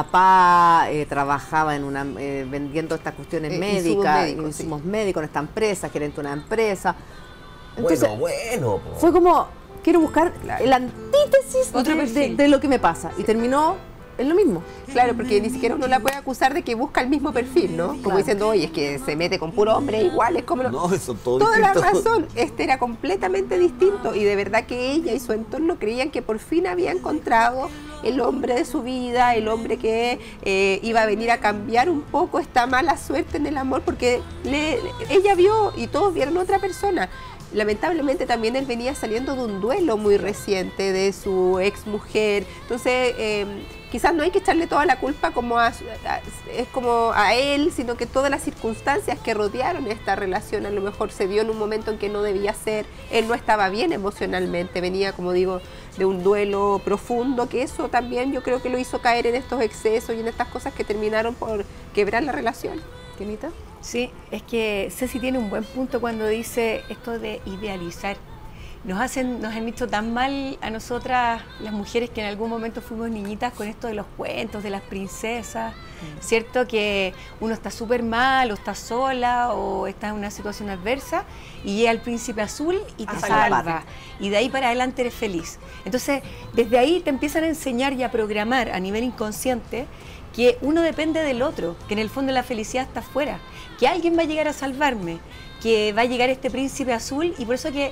Papá eh, trabajaba en una eh, vendiendo estas cuestiones Eh, médicas, insumos médicos, insumos sí. médicos en esta empresa, gerente de una empresa. Entonces, bueno, bueno. Po. fue como, quiero buscar Claro. el antítesis Otro de, de, perfil. de lo que me pasa. Y terminó en lo mismo. Claro, porque ni siquiera uno la puede acusar de que busca el mismo perfil, ¿no? Como Claro. diciendo, oye, es que se mete con puro hombre igual, es como... lo- No, eso todo Toda la distinto. razón, este era completamente distinto y de verdad que ella y su entorno creían que por fin había encontrado el hombre de su vida, el hombre que eh, iba a venir a cambiar un poco esta mala suerte en el amor, porque le, ella vio y todos vieron otra persona. Lamentablemente también él venía saliendo de un duelo muy reciente de su ex mujer, entonces eh, quizás no hay que echarle toda la culpa como a, a- es como a él, sino que todas las circunstancias que rodearon esta relación a lo mejor se dio en un momento en que no debía ser, él no estaba bien emocionalmente, venía como digo de un duelo profundo, que eso también yo creo que lo hizo caer en estos excesos y en estas cosas que terminaron por quebrar la relación. ¿Kenita? Sí, es que Ceci tiene un buen punto cuando dice esto de idealizar. Nos hacen, nos han hecho tan mal a nosotras, las mujeres, que en algún momento fuimos niñitas con esto de los cuentos, de las princesas, mm. ¿cierto? Que uno está súper mal, o está sola, o está en una situación adversa, y llega el príncipe azul y te A salva. salvar. Y de ahí para adelante eres feliz. Entonces, desde ahí te empiezan a enseñar y a programar a nivel inconsciente que uno depende del otro, que en el fondo la felicidad está afuera, que alguien va a llegar a salvarme, que va a llegar este príncipe azul, y por eso que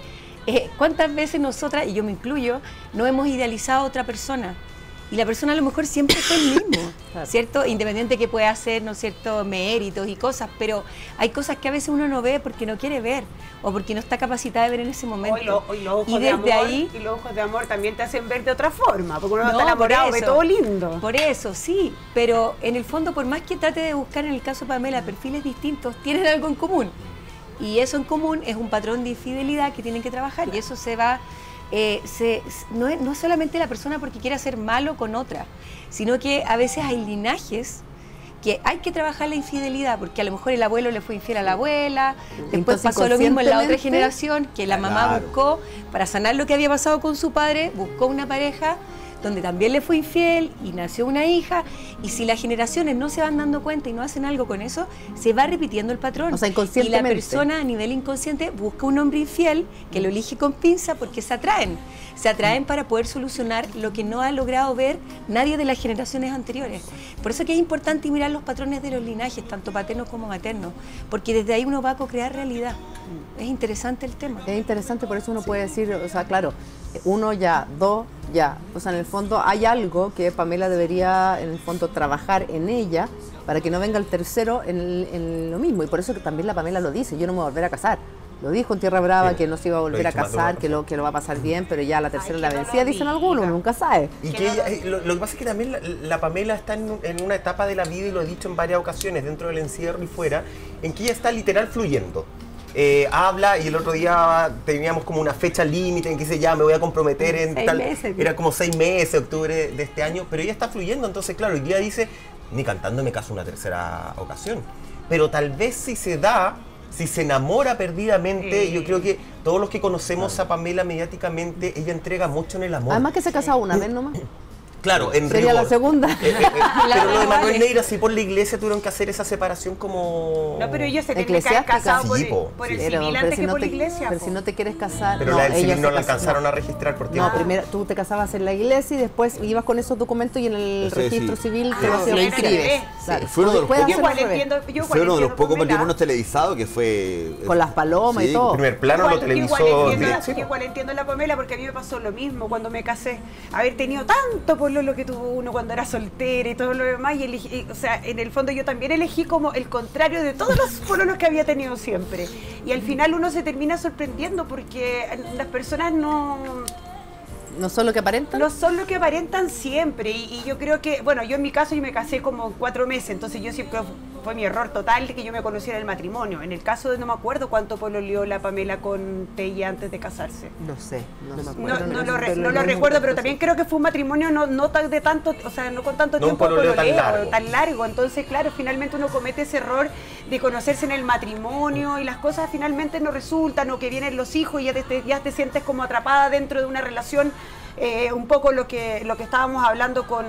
eh, ¿cuántas veces nosotras, y yo me incluyo, no hemos idealizado a otra persona? Y la persona a lo mejor siempre fue el mismo, ¿cierto? Independiente que pueda hacer, ¿no es cierto?, méritos y cosas, pero hay cosas que a veces uno no ve porque no quiere ver o porque no está capacitada de ver en ese momento. Hoy lo, hoy los ojos y de desde amor, ahí, y los ojos de amor también te hacen ver de otra forma, porque uno no, está enamorado, por ve eso, todo lindo. Por eso, sí, pero en el fondo, por más que trate de buscar en el caso de Pamela perfiles distintos, tienen algo en común. Y eso en común es un patrón de infidelidad que tienen que trabajar, y eso se va... Eh, se, no, es, no es solamente la persona porque quiera ser malo con otra, sino que a veces hay linajes que hay que trabajar la infidelidad, porque a lo mejor el abuelo le fue infiel a la abuela, después Entonces, pasó lo mismo en la otra inconscientemente, generación, que la mamá claro. buscó, para sanar lo que había pasado con su padre, buscó una pareja donde también le fue infiel y nació una hija, y si las generaciones no se van dando cuenta y no hacen algo con eso, se va repitiendo el patrón. O sea, y la inconscientemente. persona a nivel inconsciente busca un hombre infiel que lo elige con pinza porque se atraen. Se atraen para poder solucionar lo que no ha logrado ver nadie de las generaciones anteriores. Por eso que es importante mirar los patrones de los linajes, tanto paternos como maternos, porque desde ahí uno va a co-crear realidad. Es interesante el tema. Es interesante, por eso uno puede decir, o sea, claro, uno ya, dos ya. O sea, en el fondo hay algo que Pamela debería, en el fondo, trabajar en ella para que no venga el tercero en, el- en lo mismo. Y por eso que también la Pamela lo dice, yo no me voy a volver a casar. Lo dijo en Tierra Brava, Sí, que no se iba a lo he volver a dicho más de casar, una que lo, que lo va a pasar bien, pero ya la tercera Ay, la que no vencía, lo dicen diga. algunos, nunca sabe. Y Que que no ella- lo- eh, lo, lo que pasa es que también la, la Pamela está en, en una etapa de la vida, y lo he dicho en varias ocasiones, dentro del encierro y fuera, en que ella está literal fluyendo. Eh, habla, y el otro día teníamos como una fecha límite en que dice, ya me voy a comprometer en Seis tal... meses. Era como seis meses, octubre de este año, pero ella está fluyendo, entonces claro, hoy día dice, ni cantando me caso una tercera ocasión. Pero tal vez si se da, si se enamora perdidamente, Sí. yo creo que todos los que conocemos a Pamela mediáticamente, ella entrega mucho en el amor. Además que se casaba una vez nomás. Claro, en Sería rigor. la segunda. Eh, eh, eh, pero lo de vale. Manuel Neira, sí, por la iglesia tuvieron que hacer esa separación como... No, pero ellos se tienen que haber Eclesiástica. casado por, Sí, el- po, por sí. el Pero, civil pero antes si que no por te, la iglesia. pero po. si no te quieres casar, Pero no, la del ella civil no se la casó- alcanzaron no. a registrar por tiempo. No, primero tú te casabas en la iglesia y después ibas con esos documentos y en el Sí, registro sí. civil Ah, te lo, sí, lo era inscribes. bebé. Claro. Fue uno de los Puedes Yo hacerlo igual al revés. entiendo, yo igual Fue uno de los entiendo pocos Pamela. matrimonios televisados que fue... Con las palomas y Sí, todo. Primer plano lo Igual- yo igual televisó entiendo, directo. yo igual entiendo la Pamela, porque a mí me pasó lo mismo cuando me casé. Haber tenido tanto por lo que tuvo uno cuando era soltera y todo lo demás, y elegí, y, o sea, en el fondo yo también elegí como el contrario de todos los pololos que había tenido siempre. Y al final uno se termina sorprendiendo porque las personas no... No son lo que aparentan. No son lo que aparentan siempre, y, y yo creo que, bueno, yo en mi caso yo me casé como cuatro meses, entonces yo siempre, fue mi error total de que yo me conociera el matrimonio. En el caso de, no me acuerdo cuánto pololeó la Pamela con Tella antes de casarse. No sé, no, me No, acuerdo. no sé, lo, re- pero no lo es recuerdo, muy pero gracioso. también creo que fue un matrimonio no, no tan de tanto, o sea, no con tanto No un tiempo de pololeo tan pololeo, largo. tan largo. Entonces, claro, finalmente uno comete ese error de conocerse en el matrimonio y las cosas finalmente no resultan, o que vienen los hijos y ya te, ya te sientes como atrapada dentro de una relación. Eh, un poco lo que, lo que estábamos hablando con,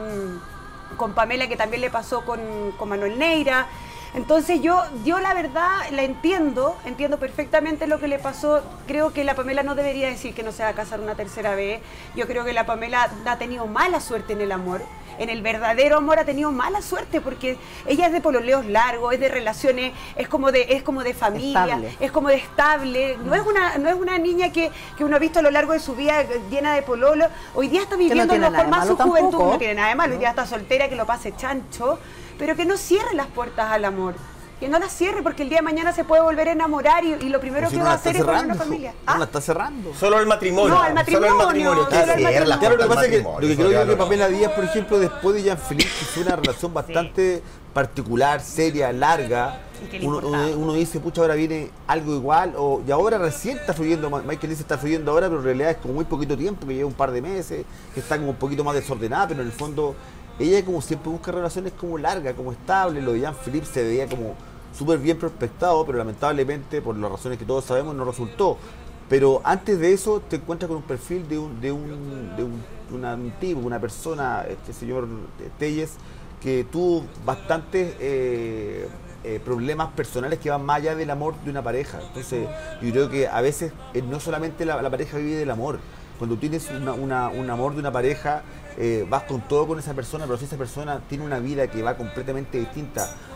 con Pamela, que también le pasó con, con Manuel Neira. Entonces yo, yo la verdad la entiendo, entiendo perfectamente lo que le pasó. Creo que la Pamela no debería decir que no se va a casar una tercera vez. Yo creo que la Pamela ha tenido mala suerte en el amor. En el verdadero amor ha tenido mala suerte, porque ella es de pololeos largos, es de relaciones, es como de, es como de familia, Estable. es como de estable. No es una, no es una niña que, que uno ha visto a lo largo de su vida llena de pololo. Hoy día está viviendo tiene a lo mejor nada de más su malo juventud, tampoco. no tiene nada de malo. Hoy día está soltera, que lo pase chancho, pero que no cierre las puertas al amor. Que no las cierre, porque el día de mañana se puede volver a enamorar, y, y lo primero O si que no va a la está hacer es poner cerrando. una familia. No Ah, la está cerrando. Solo el matrimonio. No, el matrimonio, Solo el matrimonio. solo el Que cierra la matrimonio. Claro, lo que puerta pasa es que, al lo que matrimonio, creo yo eso que ya lo- Pamela Díaz, por ejemplo, después de Jean-Philippe, hizo una relación bastante particular, seria, larga. Y que le Uno, importaba. uno- uno dice, pucha, ahora viene algo igual, o, y ahora recién está fluyendo. Ma- Michael dice está fluyendo ahora, pero en realidad es como muy poquito tiempo, que lleva un par de meses, que está como un poquito más desordenada, pero en el fondo ella como siempre busca relaciones como largas, como estables. Lo de Jean-Philippe se veía como súper bien prospectado, pero lamentablemente, por las razones que todos sabemos, no resultó. Pero antes de eso te encuentras con un perfil de un, de un, de un, una- un tipo, una persona, este señor Telles, que tuvo bastantes eh, eh, problemas personales que van más allá del amor de una pareja. Entonces yo creo que a veces eh, no solamente la, la pareja vive del amor. Cuando tienes una, una- un amor de una pareja, eh, vas con todo con esa persona, pero si esa persona tiene una vida que va completamente distinta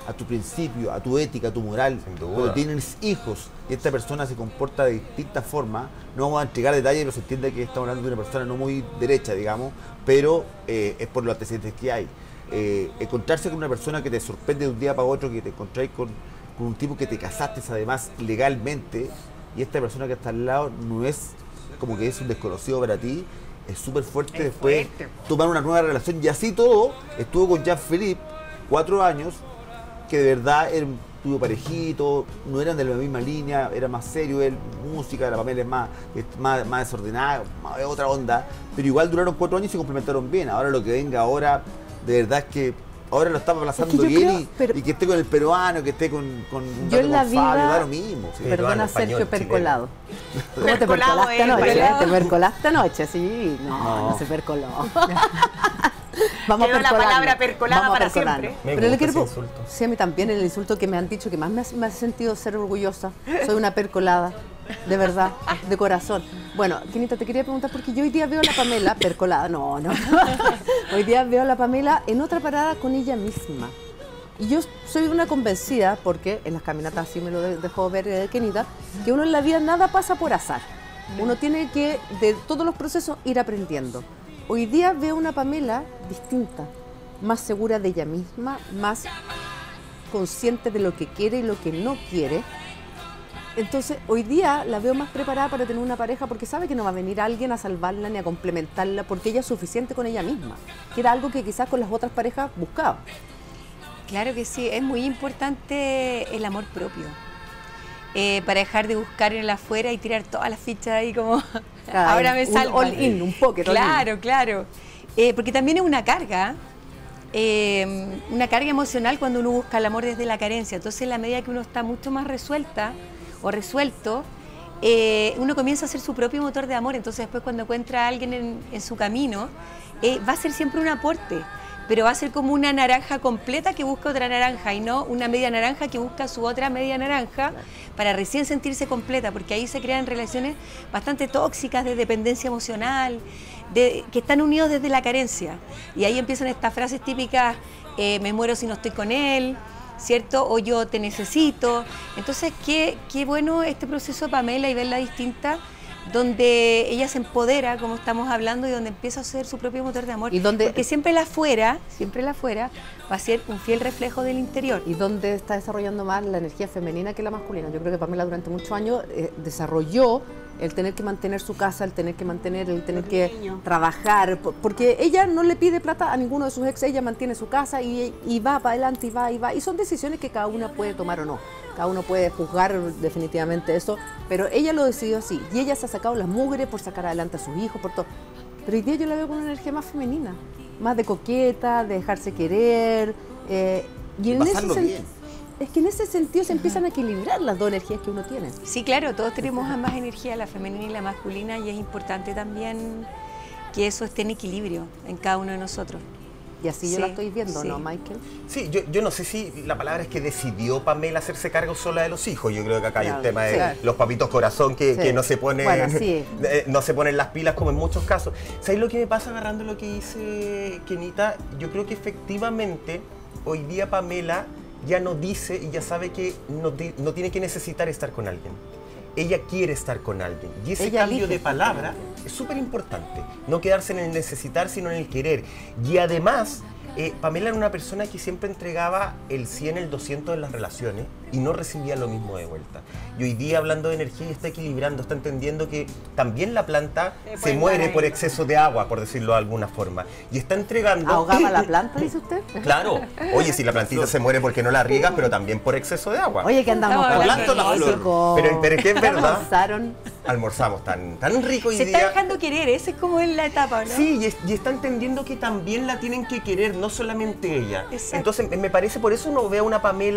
a tu principio, a tu ética, a tu moral, cuando tienes hijos y esta persona se comporta de distintas formas, no vamos a entregar detalles, pero se entiende que estamos hablando de una persona no muy derecha, digamos, pero eh, es por los antecedentes que hay. Eh, encontrarse con una persona que te sorprende de un día para otro, que te encontráis con, con un tipo que te casaste además legalmente, y esta persona que está al lado no es como que es un desconocido para ti, es súper fuerte es después fuerte. Tomar una nueva relación, y así todo, estuvo con Jean-Philippe cuatro años, que de verdad él tuvo parejito, no eran de la misma línea, era más serio él, música, la Pamela es más, es más, más desordenada, más, otra onda, pero igual duraron cuatro años y se complementaron bien. Ahora lo que venga ahora, de verdad es que ahora lo está aplazando es que bien creo, y, pero, y que esté con el peruano, que esté con, con un yo en la vida, Fabio, da lo mismo. Sí. Perdona, Sergio, percolado. ¿Cómo te percolaste anoche? ¿Te percolaste anoche? Sí, no, no, no se percoló. Vamos Quedó a la palabra percolada Vamos para siempre. Me Pero le quiero, ese insulto. Sí, a mí también el insulto que me han dicho que más me ha, me ha sentido ser orgullosa. Soy una percolada, de verdad, de corazón. Bueno, Quinita, te quería preguntar porque yo hoy día veo a la Pamela percolada. No, no. Hoy día veo a la Pamela en otra parada con ella misma. Y yo soy una convencida, porque en las caminatas así me lo dejó ver eh, Quinita, que uno en la vida nada pasa por azar. Uno tiene que, de todos los procesos, ir aprendiendo. Hoy día veo una Pamela distinta, más segura de ella misma, más consciente de lo que quiere y lo que no quiere. Entonces, hoy día la veo más preparada para tener una pareja porque sabe que no va a venir alguien a salvarla ni a complementarla porque ella es suficiente con ella misma, que era algo que quizás con las otras parejas buscaba. Claro que sí, es muy importante el amor propio. Eh, para dejar de buscar en el afuera y tirar todas las fichas ahí como Claro, ahora me salgo. Un all in, un pocket. Claro, claro. Eh, porque también es una carga, eh, una carga emocional cuando uno busca el amor desde la carencia. Entonces, en la medida que uno está mucho más resuelta o resuelto, eh, uno comienza a ser su propio motor de amor. Entonces, después cuando encuentra a alguien en, en su camino, eh, va a ser siempre un aporte. Pero va a ser como una naranja completa que busca otra naranja y no una media naranja que busca su otra media naranja para recién sentirse completa, porque ahí se crean relaciones bastante tóxicas de dependencia emocional, de, que están unidos desde la carencia. Y ahí empiezan estas frases típicas, eh, me muero si no estoy con él, ¿cierto? O yo te necesito. Entonces, qué, qué bueno este proceso de Pamela y verla distinta, donde ella se empodera, como estamos hablando, y donde empieza a ser su propio motor de amor. Y donde, porque siempre la afuera, siempre la afuera va a ser un fiel reflejo del interior. Y donde está desarrollando más la energía femenina que la masculina. Yo creo que Pamela durante muchos años eh, desarrolló el tener que mantener su casa, el tener que mantener, el tener que trabajar, porque ella no le pide plata a ninguno de sus ex, ella mantiene su casa y, y va para adelante y va y va. Y son decisiones que cada una puede tomar o no. Cada uno puede juzgar definitivamente eso, pero ella lo decidió así. Y ella se ha sacado las mugres por sacar adelante a sus hijos, por todo. Pero hoy día yo la veo con una energía más femenina, más de coqueta, de dejarse querer. Eh, y en ese sentido, es que en ese sentido se empiezan a equilibrar las dos energías que uno tiene. Sí, claro, todos tenemos ambas energías, la femenina y la masculina, y es importante también que eso esté en equilibrio en cada uno de nosotros. Y así sí, yo la estoy viendo, sí. ¿no, Michael? Sí, yo, yo no sé si la palabra es que decidió Pamela hacerse cargo sola de los hijos. Yo creo que acá claro, hay un tema de sí. los papitos corazón que, sí. que no se ponen bueno, sí. no se ponen las pilas como en muchos casos. ¿Sabes lo que me pasa agarrando lo que dice Kenita? Yo creo que efectivamente hoy día Pamela ya no dice y ya sabe que no, no tiene que necesitar estar con alguien. Ella quiere estar con alguien. Y ese ella cambio elige. de palabra es súper importante. No quedarse en el necesitar, sino en el querer. Y además, eh, Pamela era una persona que siempre entregaba el cien, el doscientos en las relaciones y no recibía lo mismo de vuelta. Y hoy día, hablando de energía, está equilibrando, está entendiendo que también la planta se muere por exceso de agua, por decirlo de alguna forma. Y está entregando... ¿Ahogaba la planta, dice usted? Claro. Oye, si la plantita se muere porque no la riegas, pero también por exceso de agua. Oye, que andamos hablando la flor. Pero, pero es que es verdad. Almorzaron. Almorzamos tan, tan rico hoy se día. Se está dejando querer, esa es como en la etapa, ¿no? Sí, y, es, y está entendiendo que también la tienen que querer, no solamente ella. Exacto. Entonces, me parece, por eso uno ve a una Pamela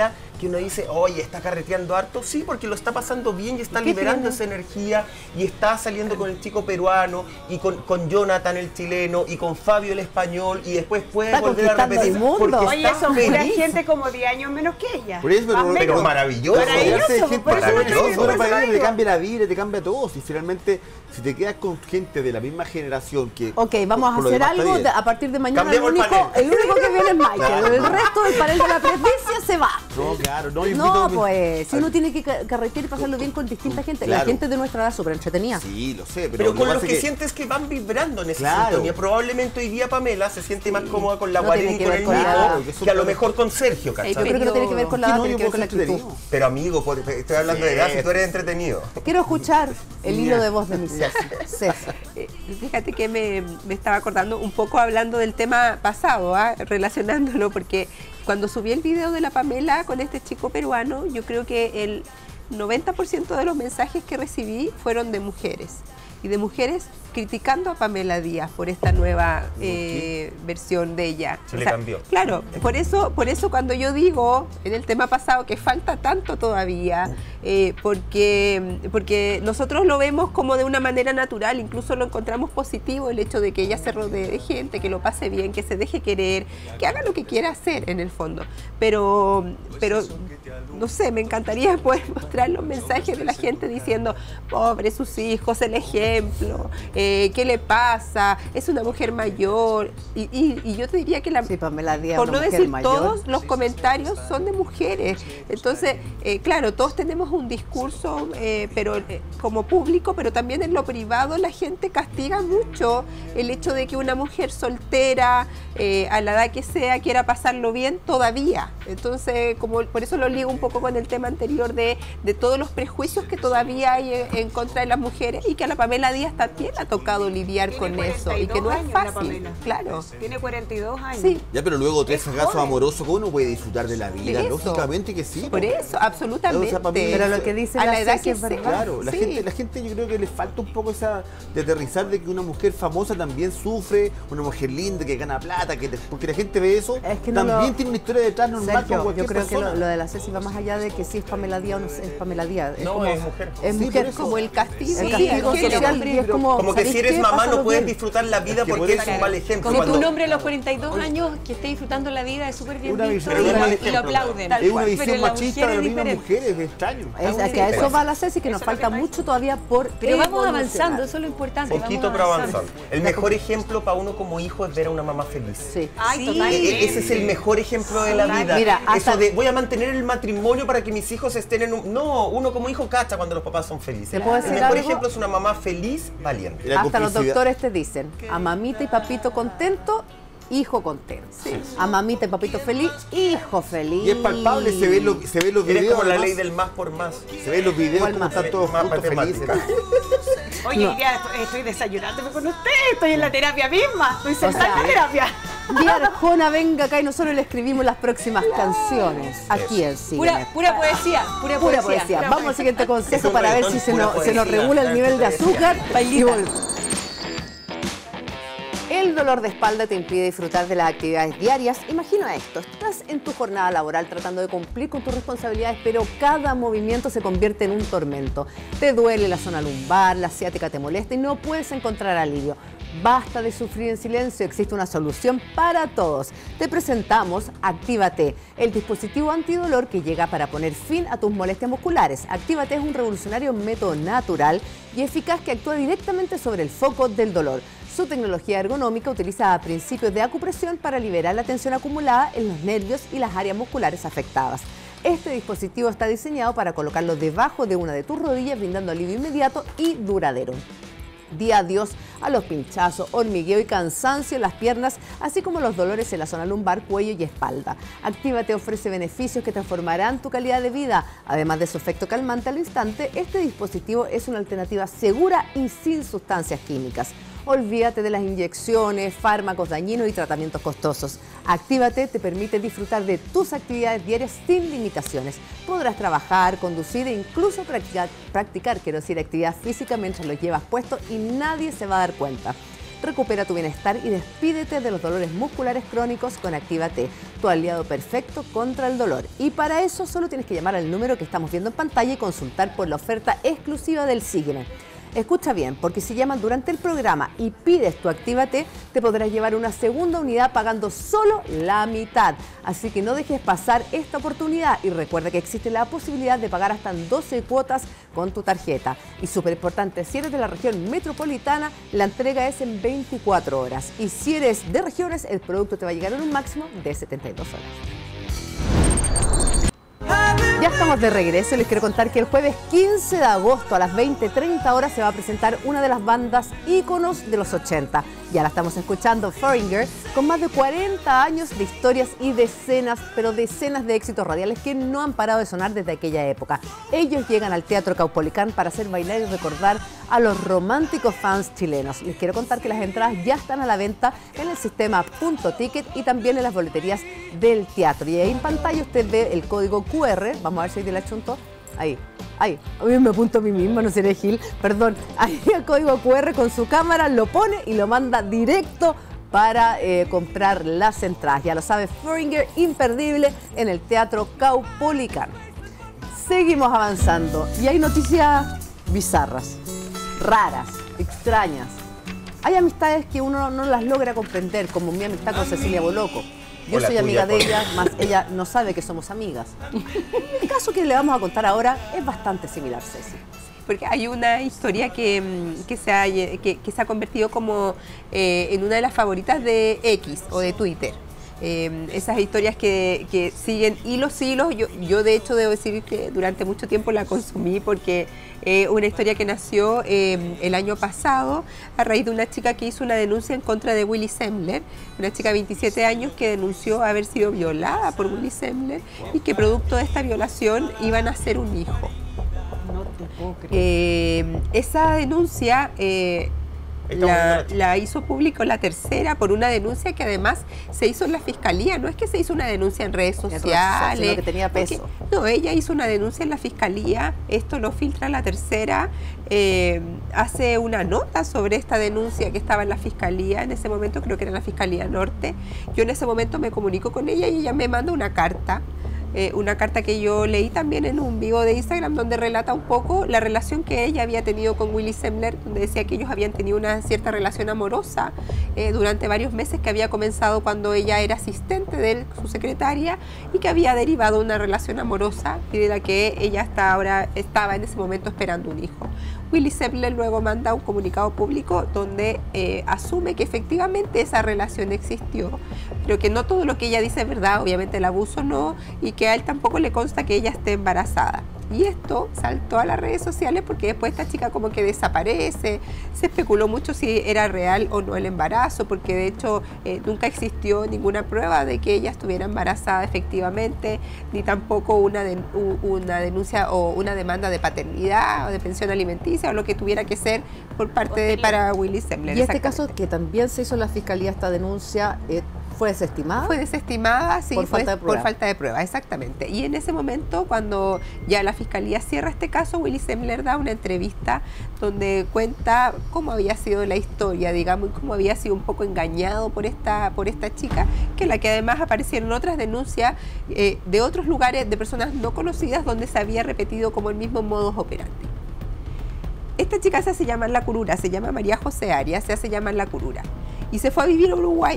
que uno dice, oye, está carreteando harto, sí, porque lo está pasando bien y está ¿Qué liberando tiene? esa energía y está saliendo con el chico peruano y con, con Jonathan el chileno y con Fabio el español y después puede Está volver a conquistando repetir el mundo. porque Oye, está son pura feliz. gente como diez años menos que ella. Por eso, pero- Más Pero menos. maravilloso. Maravilloso, Rodearse de gente por eso maravilloso. maravillosa, por eso para lo ella te digo. cambia la vida, te cambia todo. Si finalmente, si te quedas con gente de la misma generación que... Ok, vamos a por lo hacer demás está algo. bien. de- a partir de mañana el Cambiemos el único, panel. el único que viene es Michael. Claro. El resto del panel de la presbicia se va. No, claro, no, yo No, invito a mi- pues, si uno tiene que ca- carretear y pasarlo bien con distinta gente. La Claro. gente de nuestra edad es súper entretenida. Sí, lo sé, pero, Pero lo con que los pasa que, es sientes que van vibrando en esa Claro. sintonía. Probablemente hoy día Pamela se siente más cómoda con la No Guarén tiene y que con ver el con la Nico edad. que a lo mejor con Sergio, Yo ¿cachai? creo que no tiene que ver con la Sí, edad, no, tiene yo que ver puedo con la ser actitud. entretenido. Pero amigo, por- estoy hablando de edad, si tú eres entretenido. Quiero escuchar el hilo de voz de mi Ceci. Ceci. Eh, Fíjate que me, me estaba acordando un poco hablando del tema pasado, ¿ah? Relacionándolo, porque cuando subí el video de la Pamela con este chico peruano, yo creo que el noventa por ciento de los mensajes que recibí fueron de mujeres. Y de mujeres criticando a Pamela Díaz por esta nueva eh, versión de ella. Se le cambió. Claro, por eso, por eso cuando yo digo en el tema pasado que falta tanto todavía, eh, porque, porque nosotros lo vemos como de una manera natural, incluso lo encontramos positivo el hecho de que ella se rodee de gente, que lo pase bien, que se deje querer, que haga lo que quiera hacer en el fondo. Pero, pero no sé, me encantaría poder mostrar los mensajes de la gente diciendo, pobre sus hijos, el ejemplo, eh, ¿qué le pasa? Es una mujer mayor. Y, y, y yo te diría que la, Sí, Pamela Díaz, por una no mujer decir mayor. todos los comentarios son de mujeres. Entonces, eh, claro, todos tenemos un discurso, eh, pero eh, como público, pero también en lo privado la gente castiga mucho el hecho de que una mujer soltera, eh, a la edad que sea, quiera pasarlo bien todavía. Entonces, como por eso lo ligo un poco con el tema anterior de, de todos los prejuicios que todavía hay en, en contra de las mujeres y que a la Pamela Díaz también ha tocado lidiar Tiene con eso y que no cuarenta y dos es años la fácil. Pamela. Claro. Tiene cuarenta y dos años. Sí. Ya, pero luego de Es ese caso joven. amoroso, ¿cómo uno puede disfrutar de la vida? Eso. Lógicamente que sí. Por po. eso, absolutamente. O sea, para mí- Pero lo que dice a la la edad Ceci que es verdad. sea. Claro, la, Sí. gente, la gente yo creo que le falta un poco esa de aterrizar de que una mujer famosa también sufre, una mujer linda que gana plata, que te- porque la gente ve eso, Es que no también lo- tiene una historia detrás normal Sergio, como cualquier yo creo persona. que lo, lo de la Ceci va más allá de que si es Pamela Díaz o no es Pamela Díaz. No, como- es mujer. Es Sí, mujer por eso. Como el castigo, El sí, castigo el género. social y es como, Como que ¿sabéis si eres qué? mamá no Pásalo puedes bien. disfrutar la vida Es que porque por eres eso- un mal ejemplo. Como Cuando- tu nombre a los cuarenta y dos años que esté disfrutando la vida es súper bien Una visto visión- y, Pero lo- es un y lo ejemplo, aplauden. Es una Pero visión la machista mujer de es las mismas diferente. mujeres, es extraño. Es, es que a eso va la Ceci, que nos falta mucho todavía por Pero vamos evolucionar. avanzando, eso es lo importante. Poquito vamos pero avanzando. El mejor ejemplo para uno como hijo es ver a una mamá feliz. Sí. Ay, Sí. totalmente. E- Ese es el mejor ejemplo de la vida. Mira, hasta- Eso de voy a mantener el matrimonio para que mis hijos estén en un... No, uno como hijo cacha cuando los papás son felices. ¿Te puedo El decir mejor algo? ejemplo es una mamá feliz, valiente. Y la Hasta los complicidad. doctores te dicen, a mamita y papito contento, hijo contento. A mamita y papito feliz, hijo feliz. Y es palpable, se ven los, se ven los Eres videos. como la además, ley del más por más. Se ven los videos ¿Cuál como más? están todos Más juntos felices. matemática. Oye, No. hoy día estoy, estoy desayunándome con usted, estoy en la terapia misma, estoy sentada sea, en la terapia. Vía Arjona, venga acá y nosotros le escribimos las próximas canciones. Aquí en Cine. Pura, pura poesía, pura, Pura poesía. poesía. Vamos al siguiente Es consejo un para ver reggaetón, si se pura nos, se nos poesía. regula el nivel de azúcar. Y Bailita. volvemos. El dolor de espalda te impide disfrutar de las actividades diarias. Imagina esto, estás en tu jornada laboral tratando de cumplir con tus responsabilidades, pero cada movimiento se convierte en un tormento. Te duele la zona lumbar, la ciática te molesta y no puedes encontrar alivio. Basta de sufrir en silencio, existe una solución para todos. Te presentamos Actívate, el dispositivo antidolor que llega para poner fin a tus molestias musculares. Actívate es un revolucionario método natural y eficaz que actúa directamente sobre el foco del dolor. Su tecnología ergonómica utiliza principios de acupresión para liberar la tensión acumulada en los nervios y las áreas musculares afectadas. Este dispositivo está diseñado para colocarlo debajo de una de tus rodillas, brindando alivio inmediato y duradero. Di adiós a los pinchazos, hormigueo y cansancio en las piernas, así como los dolores en la zona lumbar, cuello y espalda. Actívate ofrece beneficios que transformarán tu calidad de vida. Además de su efecto calmante al instante, este dispositivo es una alternativa segura y sin sustancias químicas. Olvídate de las inyecciones, fármacos dañinos y tratamientos costosos. Actívate te permite disfrutar de tus actividades diarias sin limitaciones. Podrás trabajar, conducir e incluso practicar, practicar quiero decir, actividad física mientras lo llevas puesto y nadie se va a dar cuenta. recupera tu bienestar y despídete de los dolores musculares crónicos con Actívate, tu aliado perfecto contra el dolor. Y para eso solo tienes que llamar al número que estamos viendo en pantalla y consultar por la oferta exclusiva del Sígueme. Escucha bien, porque si llaman durante el programa y pides tu Actívate, te podrás llevar una segunda unidad pagando solo la mitad. Así que no dejes pasar esta oportunidad y recuerda que existe la posibilidad de pagar hasta en doce cuotas con tu tarjeta. Y súper importante, si eres de la región metropolitana, la entrega es en veinticuatro horas. Y si eres de regiones, el producto te va a llegar en un máximo de setenta y dos horas. Ya estamos de regreso y les quiero contar que el jueves quince de agosto a las veinte treinta horas se va a presentar una de las bandas íconos de los ochenta. Ya la estamos escuchando, Foreigner, con más de cuarenta años de historias y decenas, pero decenas de éxitos radiales que no han parado de sonar desde aquella época. Ellos llegan al Teatro Caupolicán para hacer bailar y recordar a los románticos fans chilenos. Les quiero contar que las entradas ya están a la venta en el sistema Punto Ticket y también en las boleterías del teatro. Y ahí en pantalla usted ve el código cu erre, vamos a ver si hay del achunto, ahí. Ay, a mí me apunto a mí misma, no seré Gil, perdón. Ahí el código cu erre con su cámara lo pone y lo manda directo para eh, comprar las entradas. Ya lo sabe, Foreigner, imperdible en el Teatro Caupolicán. Seguimos avanzando y hay noticias bizarras, raras, extrañas. Hay amistades que uno no las logra comprender, como mi amistad con Cecilia Boloco. Yo Hola, soy amiga tuya, de ella, más ella no sabe que somos amigas. El caso que le vamos a contar ahora es bastante similar, Ceci. Porque hay una historia que, que, se, ha, que, que se ha convertido como eh, en una de las favoritas de X o de Twitter. Eh, esas historias que, que siguen hilos, hilos. Yo, yo de hecho debo decir que durante mucho tiempo la consumí porque es eh, una historia que nació eh, el año pasado a raíz de una chica que hizo una denuncia en contra de Willy Sembler, una chica de veintisiete años que denunció haber sido violada por Willy Sembler y que producto de esta violación iban a nacer un hijo. No te puedo creer. Eh, esa denuncia eh, la, la hizo público la tercera por una denuncia que además se hizo en la fiscalía. No es que se hizo una denuncia en redes sociales, sino que tenía peso. Porque, no, ella hizo una denuncia en la fiscalía. Esto lo filtra la tercera. Eh, hace una nota sobre esta denuncia que estaba en la fiscalía. En ese momento creo que era en la Fiscalía Norte. Yo en ese momento me comunico con ella y ella me manda una carta. Eh, una carta que yo leí también en un vivo de Instagram donde relata un poco la relación que ella había tenido con Willy Sembler, donde decía que ellos habían tenido una cierta relación amorosa eh, durante varios meses, que había comenzado cuando ella era asistente de él, su secretaria, y que había derivado una relación amorosa y de la que ella hasta ahora estaba en ese momento esperando un hijo. Willy Sembler luego manda un comunicado público donde eh, asume que efectivamente esa relación existió, pero que no todo lo que ella dice es verdad, obviamente el abuso no, y que a él tampoco le consta que ella esté embarazada. Y esto saltó a las redes sociales porque después esta chica como que desaparece, se especuló mucho si era real o no el embarazo, porque de hecho eh, nunca existió ninguna prueba de que ella estuviera embarazada efectivamente, ni tampoco una, de, una denuncia o una demanda de paternidad o de pensión alimenticia o lo que tuviera que ser por parte de para Willy Sembler. Y este caso que también se hizo en la fiscalía, esta denuncia, eh, ¿fue desestimada? Fue desestimada, sí, por, fue falta de prueba. por falta de prueba, exactamente. Y en ese momento, cuando ya la fiscalía cierra este caso, Willy Sembler da una entrevista donde cuenta cómo había sido la historia, digamos, y cómo había sido un poco engañado por esta, por esta chica, que la que además aparecieron otras denuncias eh, de otros lugares, de personas no conocidas, donde se había repetido como el mismo modus operandi. Esta chica se hace llamar La Curura, se llama María José Arias, se hace llamar La Curura, y se fue a vivir a Uruguay,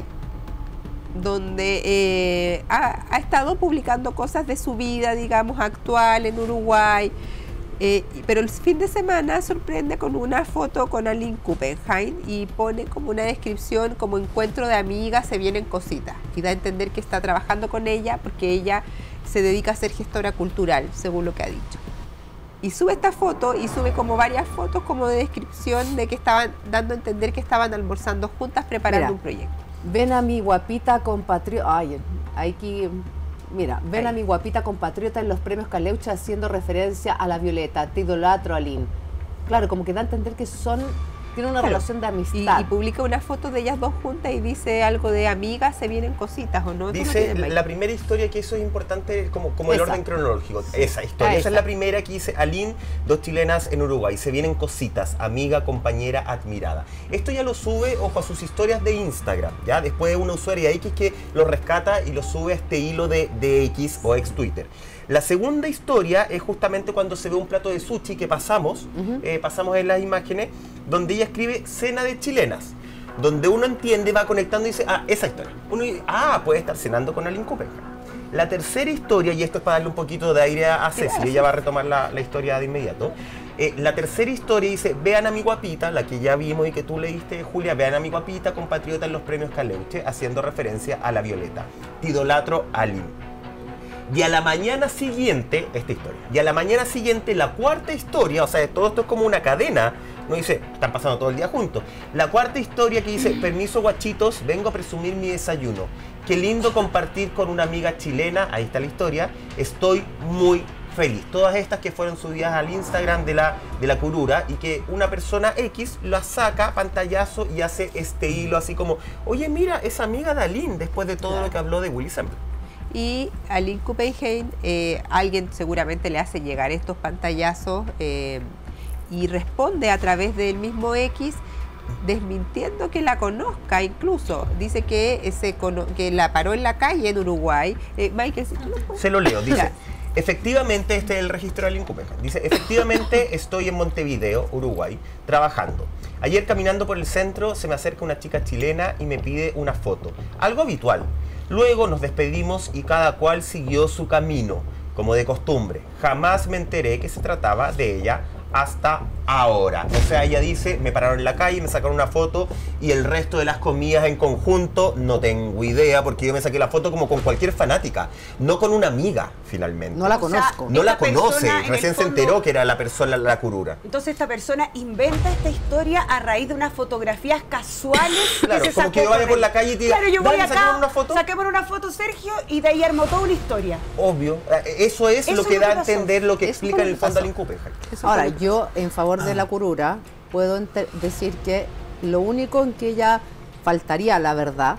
donde eh, ha, ha estado publicando cosas de su vida, digamos, actual en Uruguay, eh, pero el fin de semana sorprende con una foto con Aline Kuppenheim y pone como una descripción como encuentro de amigas, se vienen cositas, y da a entender que está trabajando con ella porque ella se dedica a ser gestora cultural, según lo que ha dicho. Y sube esta foto y sube como varias fotos como de descripción de que estaban dando a entender que estaban almorzando juntas preparando Mira. un proyecto. Ven a mi guapita compatriota. Ay, hay que. Mira, ven Ay. a mi guapita compatriota en los premios Caleuche haciendo referencia a la Violeta. Te idolatro, Aline. Claro, como que da a entender que son Tiene una Claro. relación de Y, amistad. y publica una foto de ellas dos juntas y dice algo de amigas, se vienen cositas, ¿o no? ¿Tú no Dice tienes, Mike? la primera historia, que eso es importante como, como el Esa. orden cronológico. Esa historia. Ah, esa esa. es la primera que dice Aline, dos chilenas en Uruguay. Se vienen cositas, amiga, compañera, admirada. Esto ya lo sube, ojo, a sus historias de Instagram. ¿Ya? Después de una usuaria X que lo rescata y lo sube a este hilo de, de X o ex Twitter. La segunda historia es justamente cuando se ve un plato de sushi que pasamos, eh, pasamos en las imágenes, donde ella escribe cena de chilenas. Donde uno entiende, va conectando y dice, ah, esa historia. Uno dice, ah, puede estar cenando con Aline Copenhague. La tercera historia, y esto es para darle un poquito de aire a Ceci, ella va a retomar la, la historia de inmediato. Eh, la tercera historia dice, vean a mi guapita, la que ya vimos y que tú leíste, Julia, vean a mi guapita, compatriota en los premios Caleuche, haciendo referencia a la Violeta. Te idolatro, Aline. Y a la mañana siguiente, esta historia, y a la mañana siguiente, la cuarta historia, o sea, todo esto es como una cadena, no dice, están pasando todo el día juntos. La cuarta historia que dice, permiso guachitos, vengo a presumir mi desayuno. Qué lindo compartir con una amiga chilena, ahí está la historia, estoy muy feliz. Todas estas que fueron subidas al Instagram de la, de la Curura y que una persona X la saca, pantallazo, y hace este hilo así como, oye, mira, es amiga de Aline, después de todo Claro. lo que habló de Willy Sembler. Y Aline Copenhague, eh, alguien seguramente le hace llegar estos pantallazos eh, y responde a través del mismo X, desmintiendo que la conozca incluso. Dice que, se cono que la paró en la calle en Uruguay. Eh, Michael, si tú lo puedes... Se lo leo, dice, Ya. efectivamente, este es el registro de Aline Copenhague. Dice, efectivamente estoy en Montevideo, Uruguay, trabajando. Ayer caminando por el centro se me acerca una chica chilena y me pide una foto. Algo habitual. Luego nos despedimos y cada cual siguió su camino, como de costumbre. Jamás me enteré que se trataba de ella hasta ahora. O sea, ella dice, me pararon en la calle, me sacaron una foto y el resto de las comidas en conjunto no tengo idea, porque yo me saqué la foto como con cualquier fanática, no con una amiga, finalmente. No la O sea, conozco. No la Esta persona, conoce, en el recién se fondo- enteró que era la persona, la curura. Entonces esta persona inventa esta historia a raíz de unas fotografías casuales. Claro, que se como sacó que yo vaya con por él. la calle y te diga, claro, yo voy "Dale, acá, saquemos una foto". saquemos una foto, Sergio, y de ahí armó toda una historia. Obvio, eh, eso es Eso lo que es lo da que a pasó. entender lo que Eso explica fue en lo el que fondo pasó. Aline Copenhague. Eso Ahora, fue lo que- yo en favor de la curura puedo ente- decir que lo único en que ella faltaría la verdad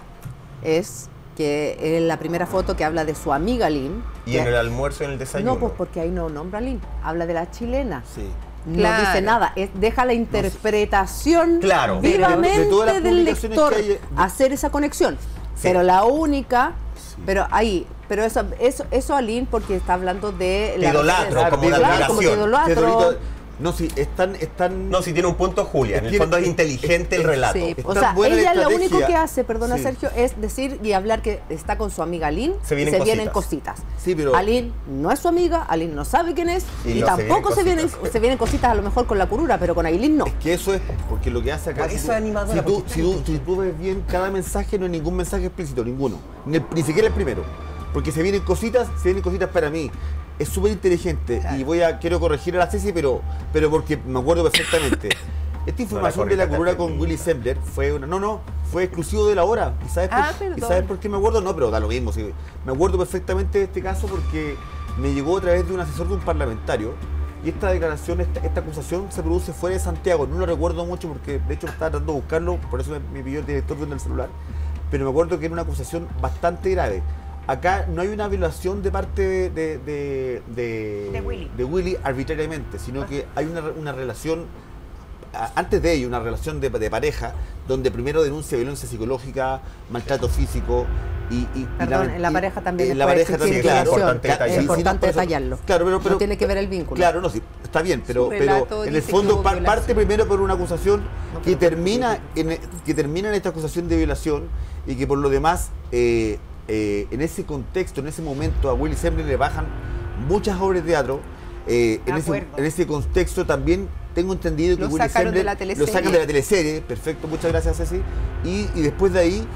es que en la primera foto que habla de su amiga Lynn. Y que- en el almuerzo, en el desayuno. No, pues porque ahí no nombra a Lynn, habla de la chilena. Sí. No Claro. dice nada, es, deja la interpretación Claro. De- vivamente de todas las del publicaciones lector que hay, de- hacer esa conexión. Sí. Pero la única, Sí. pero ahí, pero eso, eso, eso a Lynn porque está hablando de Te la idolatro, referencia- como de claro, como te admiración. idolatro. Te- No, sí, están, están No, si tiene un punto Julia, en el Tiene- fondo es inteligente el es- relato. Sí, Es o tan sea, buena la ella lo estrategia. único que hace, perdona Sí. Sergio, es decir y hablar que está con su amiga Lynn, Se vienen y se cositas. vienen cositas. Sí, pero- Aline no es su amiga, Aline no sabe quién es, Y y, no se tampoco se vienen vienen, cositas. se vienen cositas a lo mejor con la curura, pero con Ailín no. Es que eso es porque lo que hace acá. Por si eso tú- es animadora, Si tú, porque si, tú, si tú ves bien cada mensaje, no hay ningún mensaje explícito, ninguno. Ni, el- ni siquiera el primero. Porque se vienen cositas, se vienen cositas para mí. Es súper inteligente y voy a quiero corregir a la Ceci, pero, pero porque me acuerdo perfectamente. Esta información de la corrija, curura te con entendí. Willy Sembler fue una. No, no, fue exclusivo de la hora. ¿Y sabes, Ah, por, ¿y perdón. sabes por qué me acuerdo? No, pero da lo mismo. Sí. Me acuerdo perfectamente de este caso porque me llegó a través de un asesor de un parlamentario. Y esta declaración, esta, esta acusación se produce fuera de Santiago. No lo recuerdo mucho porque de hecho estaba tratando de buscarlo, por eso me, me pidió el director viendo el celular. Pero me acuerdo que era una acusación bastante grave. Acá no hay una violación de parte de, de, de, de- De Willy. de Willy arbitrariamente, sino que hay una, una relación, a- antes de ello, una relación de, de pareja, donde primero denuncia violencia psicológica, maltrato físico y... y- y Perdón, en la y- pareja también en la puede pareja existir también, claro, violación. importante detallar. Es Sí, sí, importante no, por eso- detallarlo. Claro, pero, pero no tiene que ver el vínculo. Claro, no, sí, está bien, pero, Su pero relato en el dice que fondo hubo par- violación. parte primero por una acusación que termina en, que termina en esta acusación de violación y que por lo demás, eh, eh, en ese contexto, en ese momento, a Willy Sembler le bajan muchas obras de teatro. eh, De en, ese, acuerdo. en ese contexto también tengo entendido que Lo Willy sacaron de Sembler la lo teleserie. sacan de la teleserie, perfecto, muchas gracias Ceci, y, y después de ahí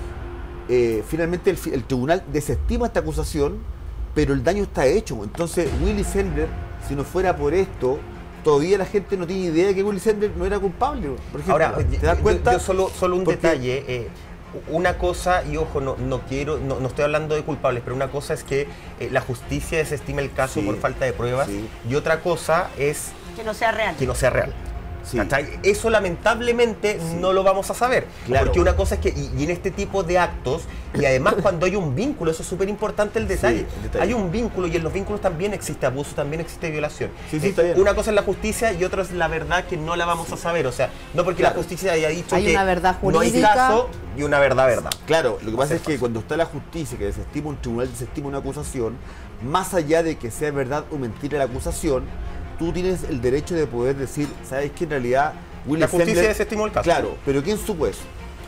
eh, finalmente el, fi- el tribunal desestima esta acusación, pero el daño está hecho. Entonces Willy Sembler, si no fuera por esto, todavía la gente no tiene idea de que Willy Sembler no era culpable. Por ejemplo, Ahora, ¿te das yo- cuenta? yo solo, solo un Porque- detalle. eh, una cosa, y ojo, no, no quiero, no, no estoy hablando de culpables, pero una cosa es que eh, la justicia desestima el caso Sí, por falta de pruebas, sí. y otra cosa es Que no sea real. que no sea real. Sí. ¿Cachai? Eso lamentablemente Sí. no lo vamos a saber. Claro. Porque una cosa es que, y, y en este tipo de actos, y además cuando hay un vínculo, eso es súper importante el detalle. Sí, el detalle. Hay un vínculo y en los vínculos también existe abuso, también existe violación. Sí, sí, Eh, está bien. una cosa es la justicia y otra es la verdad que no la vamos a saber. O sea, no porque Claro. la justicia haya dicho Hay que una verdad no hay jurídica. caso y una verdad verdad. Claro, lo que pasa es Sepa. que cuando está la justicia, que desestima un tribunal, desestima una acusación, más allá de que sea verdad o mentira la acusación, tú tienes el derecho de poder decir, ¿sabes qué? En realidad, Willy La justicia Sembler- desestimó el caso. Claro, pero ¿quién supo eso?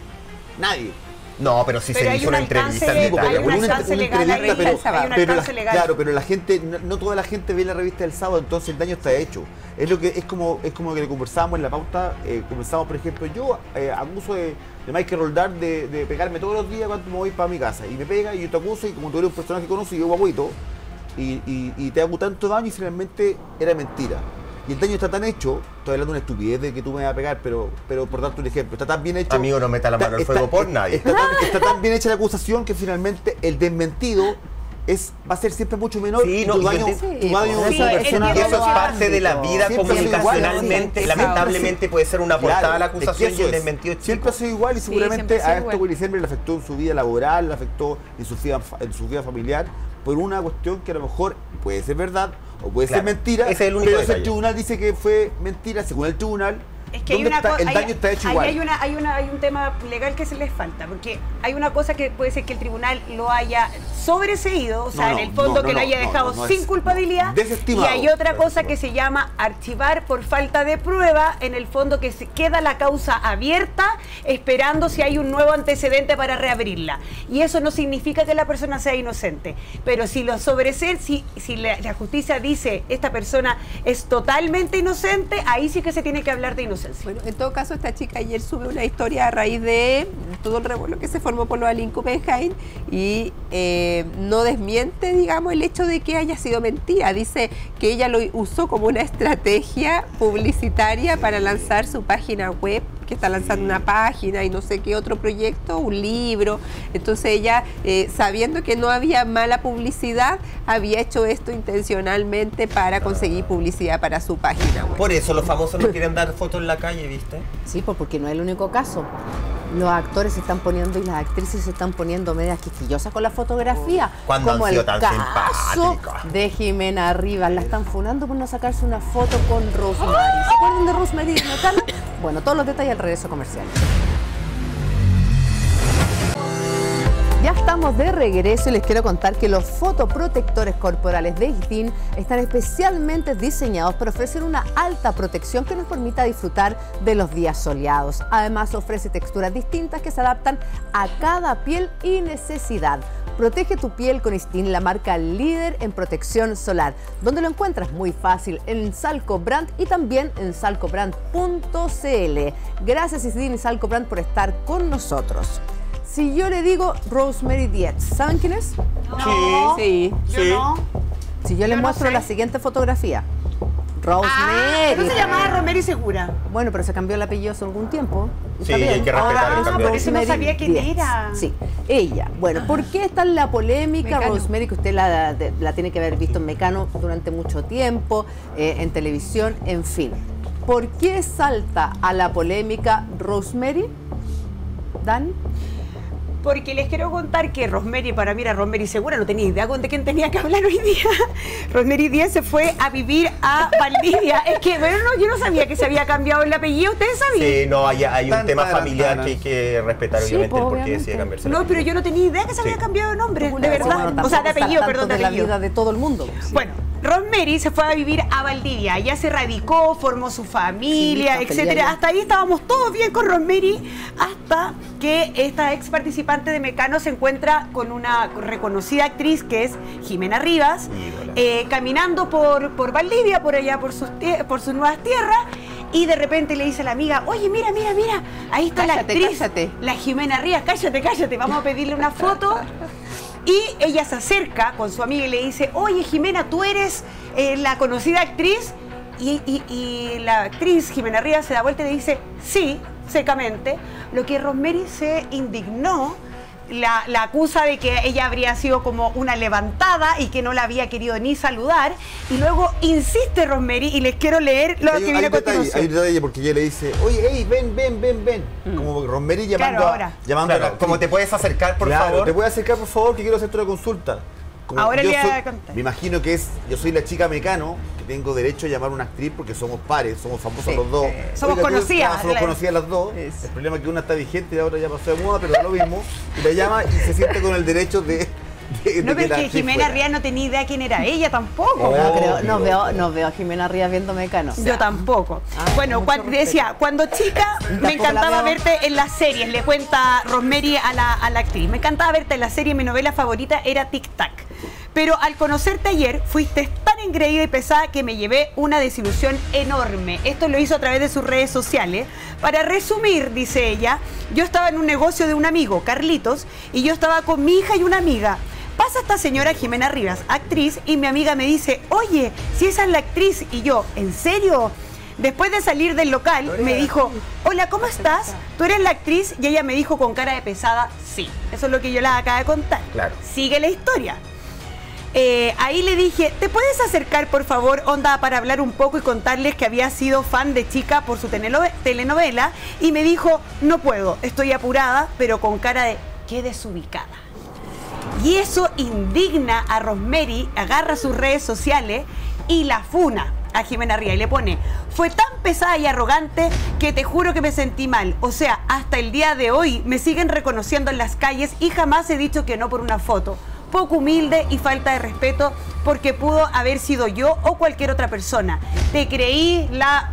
Nadie. No, pero si Pero se hay hizo un una alcance entrevista. de- en detalle. hay un Una- una alcance legal ahí, entrevista, pero- hay un pero la- alcance legal. Claro, pero la gente, no, no toda la gente ve la revista del sábado, entonces el daño está hecho. Es lo que es como es como que conversábamos en la pauta, eh, conversamos, por ejemplo, yo eh, acuso de, de Michael Roldán de, de pegarme todos los días cuando me voy para mi casa. Y me pega y yo te acuso y como tú eres un personaje conocido, guaguito, y, y, y te hago tanto daño y finalmente era mentira. Y el daño está tan hecho, estoy hablando de una estupidez de que tú me vas a pegar, pero, pero por darte un ejemplo, está tan bien hecho. Amigo, no meta la mano al fuego por nadie. Está tan, está tan bien hecha la acusación que finalmente el desmentido es, va a ser siempre mucho menor. Sí, y no, tu y daño, yo tu entiendo. daño Sí, como sí, persona. Y eso es Todos parte de la ámbitos. vida Siempre ha sido igual, comunicacionalmente. sí, Lamentablemente puede ser una portada Claro, la es que acusación y eso el es. desmentido es Siempre ha chico. sido igual y Sí, seguramente siempre ha sido a esto igual. Willy Sembler le afectó en su vida laboral, le afectó en su vida, fa- en su vida familiar, por una cuestión que a lo mejor puede ser verdad o puede Claro, ser mentira, ese es el único pero si detalle. el tribunal dice que fue mentira, según el tribunal, Es que hay ¿dónde una está? co- el hay- daño está hecho ahí igual. Hay, una, hay, una, hay un tema legal que se les falta, porque hay una cosa que puede ser que el tribunal lo haya sobreseído, o sea, No, no, en el fondo no, que no, lo haya no, dejado no, no sin es- culpabilidad. no, desestimado. Y hay otra cosa Desestimado. que se llama archivar por falta de prueba, en el fondo que se queda la causa abierta esperando si hay un nuevo antecedente para reabrirla. Y eso no significa que la persona sea inocente, pero si lo sobresee, si, si la, la justicia dice esta persona es totalmente inocente, ahí sí que se tiene que hablar de inocencia. Bueno, en todo caso, esta chica ayer sube una historia a raíz de todo el revuelo que se formó por lo de Aline Copenhagen y eh, no desmiente, digamos, el hecho de que haya sido mentira. Dice que ella lo usó como una estrategia publicitaria para lanzar su página web, que está lanzando una página y no sé qué otro proyecto, un libro. Entonces ella, eh, sabiendo que no había mala publicidad, había hecho esto intencionalmente para conseguir publicidad para su página web. Por eso los famosos no quieren dar fotos en la calle, ¿viste? Sí, pues porque no es el único caso. Los actores se están poniendo y las actrices se están poniendo medias quisquillosas con la fotografía. ¿Cuándo han como sido el tan caso simpáticos? de Jimena Rivas. La están funando por no sacarse una foto con Rosemary. ¿Se acuerdan de Rosemary de Mecano? Bueno, todos los detalles al regreso comercial. Ya estamos de regreso y les quiero contar que los fotoprotectores corporales de Isdin están especialmente diseñados para ofrecer una alta protección que nos permita disfrutar de los días soleados. Además, ofrece texturas distintas que se adaptan a cada piel y necesidad. Protege tu piel con Isdin, la marca líder en protección solar. ¿Dónde lo encuentras? Muy fácil, en Salco Brand y también en salco brand punto c l. Gracias Isdin y Salco Brand por estar con nosotros. Si yo le digo Rosemary Dietz, ¿saben quién es? No, Sí. yo Sí. no. Si yo les Yo no muestro sé. la siguiente fotografía. Ah, Rosemary. no se llamaba Romero y Segura. Bueno, pero se cambió el apellido hace algún tiempo. Sí, Está bien. hay que respetar Ahora el es cambio. Por eso no Rosemary sabía quién Dietz. era. Sí, ella. Bueno, ¿por qué está en la polémica Mecano. Rosemary? Que usted la, de- la tiene que haber visto en Mecano durante mucho tiempo, eh, en televisión, en fin. ¿Por qué salta a la polémica Rosemary? ¿Dani? Porque les quiero contar que Rosemary, para mí era Rosemary Segura, no tenía idea de quién tenía que hablar hoy día. Rosemary Díaz se fue a vivir a Valdivia. Es que, bueno, no, yo no sabía que se había cambiado el apellido, ¿ustedes sabían? Sí, no, hay, hay un Tan, tema tan, familiar tan. que hay que respetar, Sí, obviamente, pues, el por qué obviamente. decide cambiarse. el No, pero apellido. yo no tenía idea que se había Sí. cambiado de nombre, de Bueno, verdad. bueno, O sea, tampoco de está apellido, al perdón, tanto de de la apellido. vida de todo el mundo. Bueno, Rosemary se fue a vivir a Valdivia, allá se radicó, formó su familia, Sí, está etcétera. feliz. Hasta ahí estábamos todos bien con Rosemary, hasta que esta ex participante de Mecano se encuentra con una reconocida actriz que es Jimena Rivas, Ídola. eh, caminando por, por Valdivia, por allá, por sus, tie- por sus nuevas tierras. Y de repente le dice a la amiga, oye, mira, mira, mira, ahí está la Cállate, actriz, cállate. la Jimena Rivas, cállate, cállate, vamos a pedirle una foto. Y ella se acerca con su amiga y le dice, oye Jimena, tú eres eh, la conocida actriz. Y, y- y la actriz Jimena Rivas se da vuelta y le dice, sí, secamente. Lo que Rosemary se indignó la, la acusa de que ella habría sido como una levantada y que no la había querido ni saludar. Y luego insiste Rosemary, y les quiero leer lo hay, que hay viene a detalle, continuación. hay un detalle porque ella le dice, oye, hey, ven, ven, ven, ven. Mm. Como Rosemary llamando, Claro, a, ahora. llamando Claro, a la como actriz. te puedes acercar, por Claro, favor. te puedes acercar, por favor, que quiero hacerte una consulta. Como Ahora yo le voy a soy- contar. Me imagino que es, yo soy la chica Mecano, que tengo derecho a llamar a una actriz porque somos pares, somos famosos Sí, los dos. eh, somos Oiga, tú- conocidas, claro, somos la- conocidas las dos. Es. El problema es que una está vigente y la otra ya pasó de moda, pero da lo mismo. Y la llama y se siente con el derecho de... de- No, de pero es la que actriz Jimena fuera. Rías no tenía idea quién era ella tampoco. Oh. No, creo- no Obvio. veo, no veo a Jimena Rías viendo Mecano. Yo tampoco. Ah, bueno, mucho cuando, respeto. decía, cuando chica me Tampoco encantaba la veo. verte en las series, le cuenta Rosemary a la, a la actriz. Me encantaba verte en la serie, mi novela favorita era Tic Tac. Pero al conocerte ayer, fuiste tan engreída y pesada que me llevé una desilusión enorme. Esto lo hizo a través de sus redes sociales. Para resumir, dice ella, yo estaba en un negocio de un amigo, Carlitos, y yo estaba con mi hija y una amiga. Pasa esta señora Jimena Rivas, actriz, y mi amiga me dice, oye, si esa es la actriz, y yo, ¿en serio? Después de salir del local, me dijo, hola, ¿cómo estás? ¿Tú eres la actriz? Y ella me dijo con cara de pesada, sí. Eso es lo que yo les acabo de contar. Claro. Sigue la historia. Eh, ahí le dije, ¿te puedes acercar, por favor, onda, para hablar un poco y contarles que había sido fan de Chica por su tenelove- telenovela? Y me dijo, no puedo, estoy apurada, pero con cara de, qué desubicada. Y eso indigna a Rosemary, agarra sus redes sociales y la funa a Jimena Rivas y le pone, fue tan pesada y arrogante que te juro que me sentí mal. O sea, hasta el día de hoy me siguen reconociendo en las calles y jamás he dicho que no por una foto. Poco humilde y falta de respeto porque pudo haber sido yo o cualquier otra persona. Te creí la...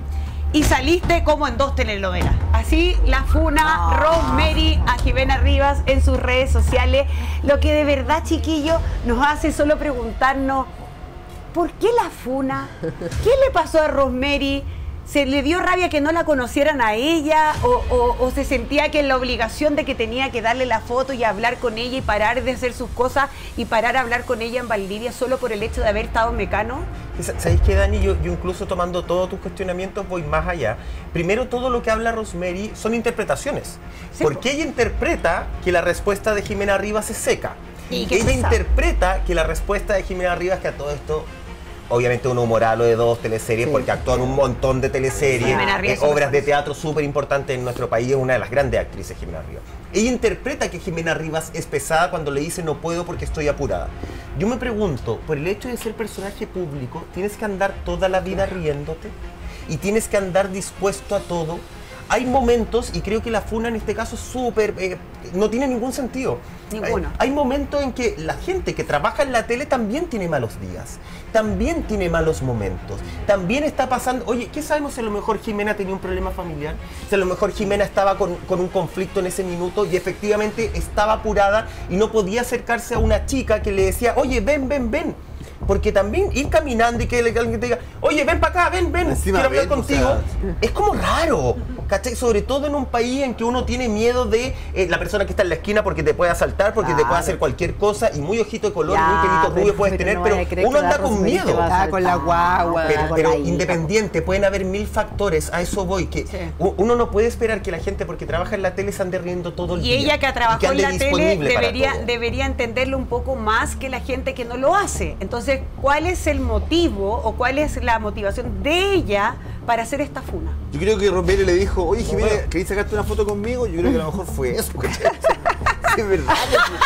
y saliste como en dos telenovelas. Así la funa No. Rosemary a Jimena Rivas en sus redes sociales. Lo que de verdad, chiquillos, nos hace solo preguntarnos, ¿por qué la funa? ¿Qué le pasó a Rosemary? ¿Se le dio rabia que no la conocieran a ella? ¿O, o, o se sentía que la obligación de que tenía que darle la foto y hablar con ella y parar de hacer sus cosas y parar a hablar con ella en Valdivia solo por el hecho de haber estado en Mecano? ¿Sabéis qué, Dani? Yo, yo incluso tomando todos tus cuestionamientos voy más allá. Primero, todo lo que habla Rosemary son interpretaciones. Sí, Porque ella interpreta que la respuesta de Jimena Rivas es seca. Y qué ella pesado. interpreta que la respuesta de Jimena Rivas, que a todo esto, obviamente uno humoralo de dos teleseries, Sí. porque actúa en un montón de teleseries, Jimena Rivas eh, es una obras de famosa. teatro súper importantes en nuestro país, es una de las grandes actrices, Jimena Rivas. Ella interpreta que Jimena Rivas es pesada cuando le dice no puedo porque estoy apurada. Yo me pregunto, por el hecho de ser personaje público, ¿tienes que andar toda la vida riéndote? ¿Y tienes que andar dispuesto a todo? Hay momentos, y creo que la funa en este caso es súper, eh, no tiene ningún sentido. Ninguno. Hay, hay momentos en que la gente que trabaja en la tele también tiene malos días, también tiene malos momentos, también está pasando, oye, ¿qué sabemos si a lo mejor Jimena tenía un problema familiar? Si a lo mejor Jimena estaba con, con un conflicto en ese minuto y efectivamente estaba apurada y no podía acercarse a una chica que le decía, oye, ven, ven, ven. Porque también ir caminando y que alguien te diga, oye, ven para acá, ven, ven, Encima quiero hablar ven, o contigo, sea. es como raro, ¿cachai? Sobre todo en un país en que uno tiene miedo de eh, la persona que está en la esquina porque te puede asaltar, porque te Claro. puede hacer cualquier cosa, y muy ojito de color, Ya, muy pelito pero- rubio puedes pero tener, no pero vaya a creer uno que la anda con Rosemary te miedo. va a Ah, con la asaltar. guagua. Pero, con pero la hija. independiente, pueden haber mil factores, a eso voy, que Sí. u- uno no puede esperar que la gente, porque trabaja en la tele, se ande riendo todo el Y día. ella que ha trabajado ande en la tele disponible para debería, todo. debería entenderlo un poco más que la gente que no lo hace. Entonces, ¿cuál es el motivo o cuál es la motivación de ella para hacer esta funa? Yo creo que Rosemary le dijo, oye Jimena, ¿querés sacarte una foto conmigo? Yo creo que a lo mejor fue eso. ¿cachai? Sí, es verdad.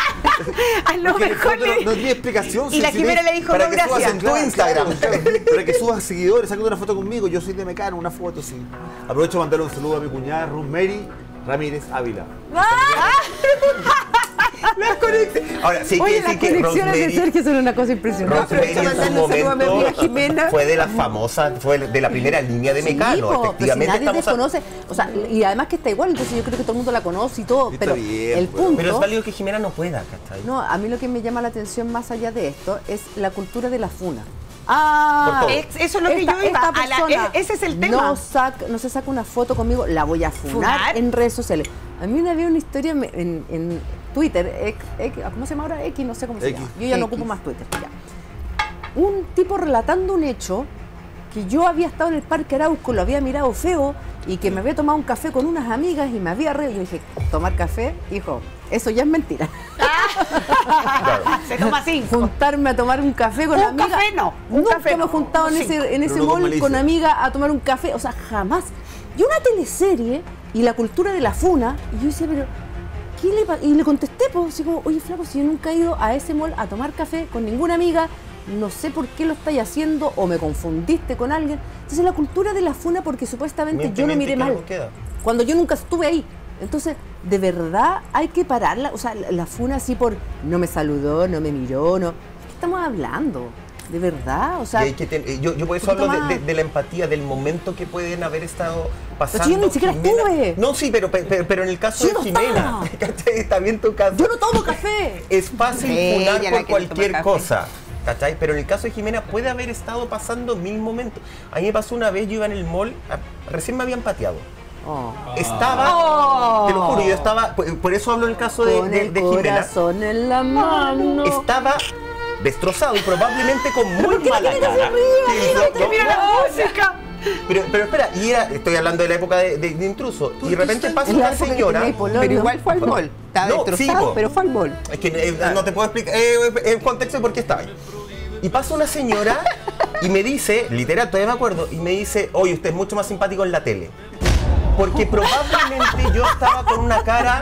A lo Porque mejor no, le- no tiene explicación. Y si- la si Jimena te- le dijo, para no, que gracias. subas en tu Claro, Instagram. claro. Para que subas seguidores, sácate una foto conmigo. Yo soy de Mecano, una foto, sí. Aprovecho para mandarle un saludo a mi cuñada Rosemary Ramírez Ávila. Las conexiones. Ahora, sí hay Oye, que las decir que conexiones de Rosemary, Sergio son una cosa impresionante. Rosemary en su mandarle un saludo a mi amiga momento Jimena. fue de las famosas, fue de la primera línea de Sí, Mecano. po, pero si Efectivamente nadie estamos a- desconoce, o sea, y además que está igual, entonces yo creo que todo el mundo la conoce y todo, Está pero bien, el pues. punto... Pero es válido que Jimena no pueda, ¿cachai? No, a mí lo que me llama la atención más allá de esto es la cultura de la funa. Ah, Por todo. Es- eso es lo que yo iba, a la- persona e- ese es el tema. No, saca, no se saca una foto conmigo, la voy a funar, ¿Funar? en redes sociales. A mí una vez una historia me- en, en Twitter, X, X, ¿cómo se llama ahora? X, no sé cómo se X. llama. Yo ya no X. ocupo más Twitter. Ya. Un tipo relatando un hecho que yo había estado en el Parque Arauco, lo había mirado feo y que me había tomado un café con unas amigas y me había reído. Yo dije, ¿tomar café? Hijo, eso ya es mentira. Claro. Se toma cinco. Juntarme a tomar un café con un amigas. café no. Un Nunca café me he no. juntado en Cinco. ese, en ese Pero no con mall malicia. con amigas a tomar un café. O sea, jamás. Y una teleserie y la cultura de la funa. Y yo decía, pero ¿qué le pasa? Y le contesté, pues, así como, oye, flaco, si yo nunca he ido a ese mall a tomar café con ninguna amiga, no sé por qué lo estáis haciendo o me confundiste con alguien. Entonces la cultura de la funa, porque supuestamente Miente, yo lo miente, miré que mal, no queda. cuando yo nunca estuve ahí. Entonces, de verdad hay que pararla. O sea, la, la funa así por no me saludó, no me miró, no. ¿Qué estamos hablando? ¿De verdad? O sea, Y hay que ten- yo, yo por eso un poquito hablo de, de- más. de la empatía, del momento que pueden haber estado pasando. Pero si yo ni siquiera Jimena. estuve. No, sí, pero, pero, pero en el caso Yo de no Jimena, estaba. ¿cachai? Está bien tu caso. yo no tomo café. Es fácil Sí, funar ella no por quiere tomar cualquier café. cosa, ¿cachai? Pero en el caso de Jimena puede haber estado pasando mil momentos. A mí me pasó una vez, yo iba en el mall, a- recién me habían pateado. Oh. Estaba, te lo juro, yo estaba, por, por eso hablo del caso de, Con de- el de Jimena. corazón en la mano. Estaba destrozado y probablemente con muy mala quiere que cara. se ría? Sí, no, no, Mira no. la música. Pero, pero espera, y era, estoy hablando de la época de, de- de intruso, y de repente pasa En la una época que señora. tenía pololo. Pero igual fue al mall. Estaba No, destrozado, sí, po. pero fue al mall. Es que eh, no te puedo explicar eh, el contexto de por qué estaba ahí. Y pasa una señora y me dice, literal, todavía me acuerdo, y me dice, oye, usted es mucho más simpático en la tele. Porque probablemente yo estaba con una cara.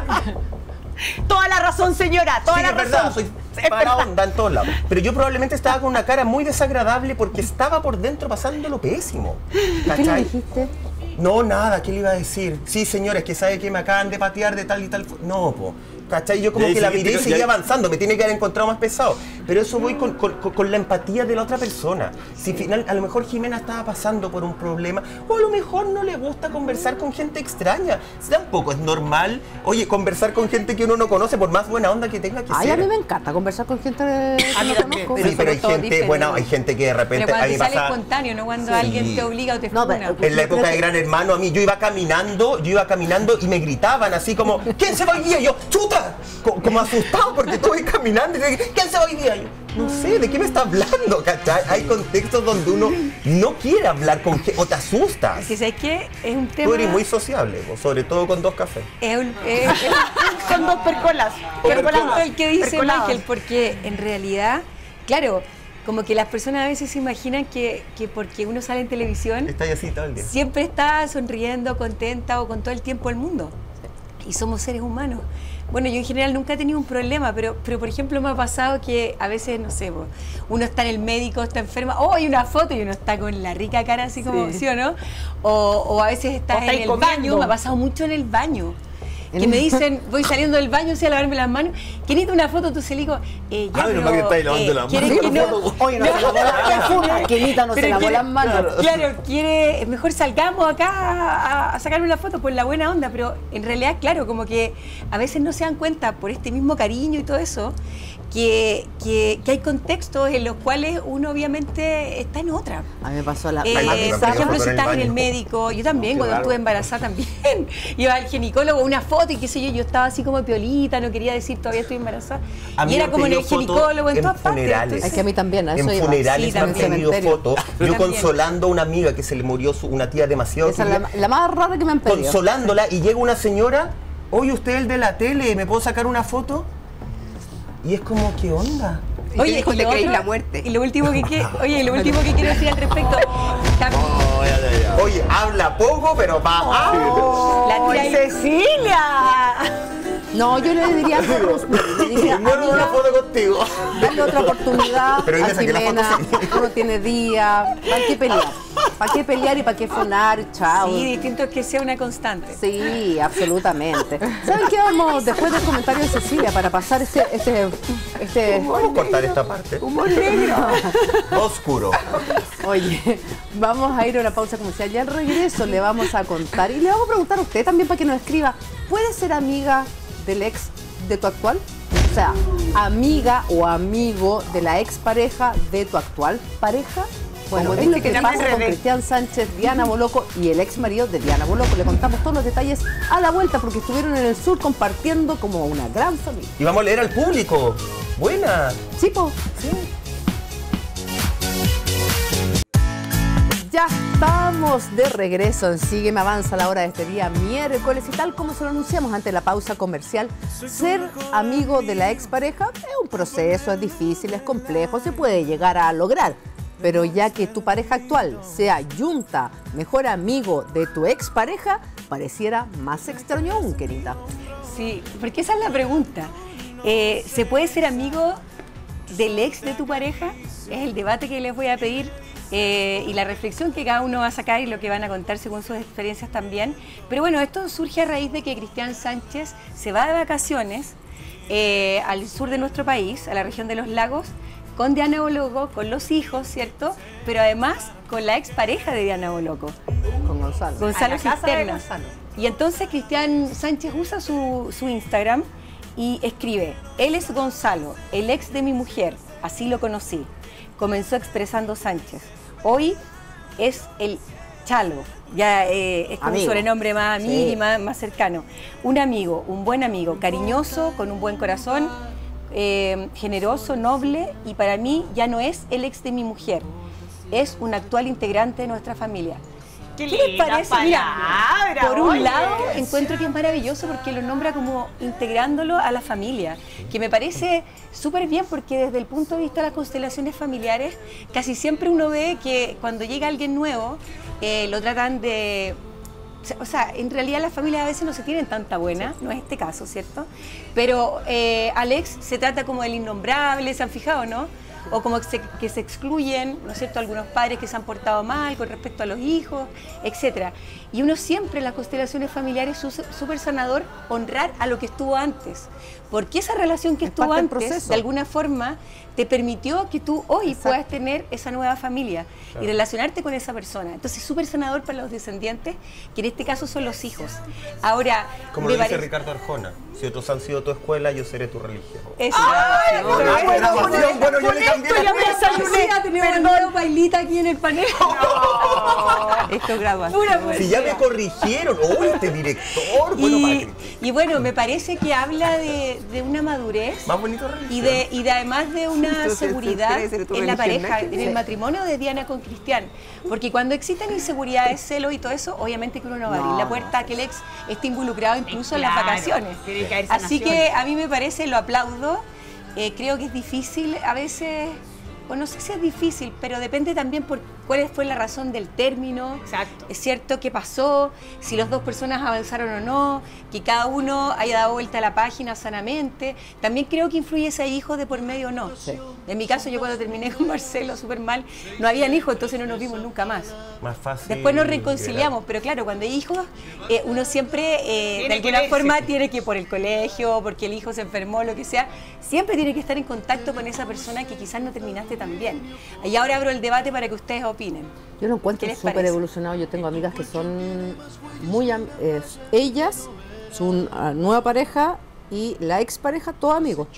Toda la razón, señora. Toda Sí, la es verdad, razón. soy Es para verdad. onda en todos lados. Pero yo probablemente estaba con una cara muy desagradable porque estaba por dentro pasándolo pésimo. ¿Qué le ¿Cachai? dijiste? No, nada, ¿qué le iba a decir? Sí, señores, que sabe que me acaban de patear de tal y tal. fo- No, po. ¿Cachai? Yo como Ya que la dijiste miré y que- seguí ya- avanzando, me tiene que haber encontrado más pesado. Pero eso voy con, con- con- con la empatía de la otra persona. Si final, a lo mejor Jimena estaba pasando por un problema, o a lo mejor no le gusta conversar con gente extraña. Si tampoco es normal, oye, conversar con gente que uno no conoce, por más buena onda que tenga que Ay, a ser. mí me encanta conversar con gente que A mí no también, conozco. Sí, pero hay somos todos gente, diferentes. bueno, hay gente que de Pero repente a cuando mí te sale pasa. espontáneo, no cuando Sí. alguien te obliga o te No, funa. pero- En la época Creo de que- Gran Hermano, a mí yo iba caminando, yo iba caminando y me gritaban así como, ¿quién se va hoy día? Y yo, ¡chuta! Co- Como asustado porque tú vas caminando y te dije, ¿quién se va hoy día? Y yo, no sé, ¿de qué me está hablando? ¿Cachai? Hay contextos donde uno no quiere hablar con gente o te asustas. Es que, ¿sabes qué? Es un tema... Tú eres muy sociable, o sobre todo con dos cafés. Es un, es- es- Con dos percolas. Pero Percoladas. tanto el que dice Percoladas. Michael, porque en realidad, claro, como que las personas a veces se imaginan que, que porque uno sale en televisión, Está ahí así todo el día. siempre está sonriendo, contenta o con todo el tiempo del mundo. Y somos seres humanos. Bueno, yo en general nunca he tenido un problema, pero, pero por ejemplo me ha pasado que a veces, no sé, po, uno está en el médico, está enferma, oh, hay una foto y uno está con la rica cara así como, ¿sí, Sí. o no? O, o a veces estás O estáis en el comiendo. baño, me ha pasado mucho en el baño. Que me dicen, voy saliendo del baño, así a lavarme las manos, ¿quieres una foto? Entonces le digo, eh, ya, Ah, menos pero, mal que estáis lavando eh, las ¿quieres manos. que no? Oye, no se lavó las Kenita no se Pero lavó quiere- las manos. Claro, quiere, mejor salgamos acá a, a sacarme una foto por la buena onda, pero en realidad, claro, como que a veces no se dan cuenta por este mismo cariño y todo eso, que, que, que hay contextos en los cuales uno obviamente está en otra. A mí me pasó la, Eh, la Ay, más no, por pero bizarra. ejemplo, foto si en el estás en el baño. médico, yo también, cuando Claro. estuve embarazada también, iba al ginecólogo, una foto y qué sé yo, yo estaba así como piolita, no quería decir todavía estoy embarazada. A mí Y me era han como en el pedido fotos ginecólogo, en en todas partes. funerales. entonces- Es que a mí también, a eso En iba. funerales Sí, me han también. pedido Cementerio. fotos. Yo También. consolando a una amiga que se le murió su- una tía demasiado Esa es la, querida, la más rara que me han pedido. consolándola y llega una señora, oye, usted es el de la tele, ¿me puedo sacar una foto? Y es como, ¿qué onda? Y te dijo, y te lo creís otro- la muerte. Y lo último que quiero, oye, y lo último que quiero decir al respecto, también, Oh, ya, ya, ya. Oye, habla poco, pero va. la tía ¡Ay, Cecilia! No, yo le diría algo. Le diría, No, no, una amiga, foto contigo. dale otra oportunidad. Pero ahí me a saqué la foto, Jimena, sí. uno tiene día. ¿Para qué pelear? ¿Para qué pelear y para qué fonar? Chao. sí, distinto es que sea una constante. Sí, absolutamente. ¿Saben qué? Vamos, después del comentario de Cecilia, para pasar este, este, este, Vamos a cortar esta parte. humor negro. Oscuro. Oye, vamos a ir a una pausa comercial. Ya al regreso le vamos a contar y le vamos a preguntar a usted también para que nos escriba. ¿Puede ser amiga del ex de tu actual? O sea, amiga o amigo de la expareja de tu actual pareja. Bueno, Como es lo dice que que pasa no me con enredé. Cristian Sánchez, Diana Boloco y el ex marido de Diana Boloco. Le contamos todos los detalles a la vuelta porque estuvieron en el sur compartiendo como una gran familia. Y vamos a leer al público. Buena. ¿Sí, po? Ya, Estamos de regreso en Sigue Me Avanza, la hora de este día miércoles, y tal como se lo anunciamos ante la pausa comercial, ser amigo de la expareja es un proceso, es difícil, es complejo, se puede llegar a lograr. Pero ya que tu pareja actual sea yunta, mejor amigo de tu expareja, pareciera más extraño aún, querida. Sí, porque esa es la pregunta. Eh, ¿Se puede ser amigo del ex de tu pareja? Es el debate que les voy a pedir. Eh, y la reflexión que cada uno va a sacar y lo que van a contar según sus experiencias también. Pero bueno, esto surge a raíz de que Cristian Sánchez se va de vacaciones eh, al sur de nuestro país, a la región de los lagos, con Diana Boloco, con los hijos, ¿cierto? Pero además con la expareja de Diana Boloco, con Gonzalo. Gonzalo Cisterna. Y entonces Cristian Sánchez usa su, su Instagram y escribe: él es Gonzalo, el ex de mi mujer, así lo conocí. Comenzó expresando Sánchez. Hoy es el Chalo, ya eh, es como un sobrenombre más a mí sí. y más, más cercano. Un amigo, un buen amigo, cariñoso, con un buen corazón, eh, generoso, noble, y para mí ya no es el ex de mi mujer, es un actual integrante de nuestra familia. ¿Qué, ¿Qué les parece? Palabra, Mira, por un oye. lado encuentro que es maravilloso porque lo nombra como integrándolo a la familia, que me parece súper bien porque desde el punto de vista de las constelaciones familiares casi siempre uno ve que cuando llega alguien nuevo eh, lo tratan de... O sea, en realidad las familias a veces no se tienen tanta buena, no es este caso, ¿cierto? Pero eh, Alex se trata como del innombrable, ¿se han fijado, no? O como que se, que se excluyen, ¿no es cierto?, algunos padres que se han portado mal con respecto a los hijos, etcétera. Y uno siempre en las constelaciones familiares es súper sanador honrar a lo que estuvo antes, porque esa relación que es estuvo parte del antes, proceso. de alguna forma, te permitió que tú hoy Exacto. puedas tener esa nueva familia claro. y relacionarte con esa persona. Entonces es súper sanador para los descendientes, que en este caso son los hijos. Ahora, como lo dice parece... Ricardo Arjona, si otros han sido tu escuela, yo seré tu religión. Eso. ¡Ay! No, bueno, bueno, bueno, bueno, yo le cambié la palabra. Tenemos el bailita aquí en el panel. No. Esto es grabación. Si ya me corrigieron, ¡oh, este director! Bueno, y, y bueno, me parece que habla de, de una madurez. Más bonito religión. Y, de, y de, además de una Entonces, seguridad en la pareja, ¿no? en el matrimonio de Diana con Cristian. Porque cuando existen inseguridades, celos y todo eso, obviamente que uno no va a abrir no. la puerta a que el ex esté involucrado incluso claro, en las vacaciones. Tiene que haber Así sanación. que a mí me parece, lo aplaudo. Eh, creo que es difícil a veces, o no sé si es difícil, pero depende también por cuál fue la razón del término. Exacto. Es cierto, qué pasó, si las dos personas avanzaron o no, que cada uno haya dado vuelta a la página sanamente. También creo que influye si hay hijos de por medio o no. Sí. En mi caso, yo cuando terminé con Marcelo súper mal, no habían hijos, entonces no nos vimos nunca más. Más fácil. Después nos reconciliamos, pero claro, cuando hay hijos, eh, uno siempre, eh, de alguna forma, tiene que ir por el colegio, porque el hijo se enfermó, lo que sea, siempre tiene que estar en contacto con esa persona que quizás no terminaste tan bien. Y ahora abro el debate para que ustedes opinen. Yo lo encuentro súper evolucionado. Yo tengo amigas que son muy... Eh, ellas, su uh, nueva pareja y la expareja, todos amigos.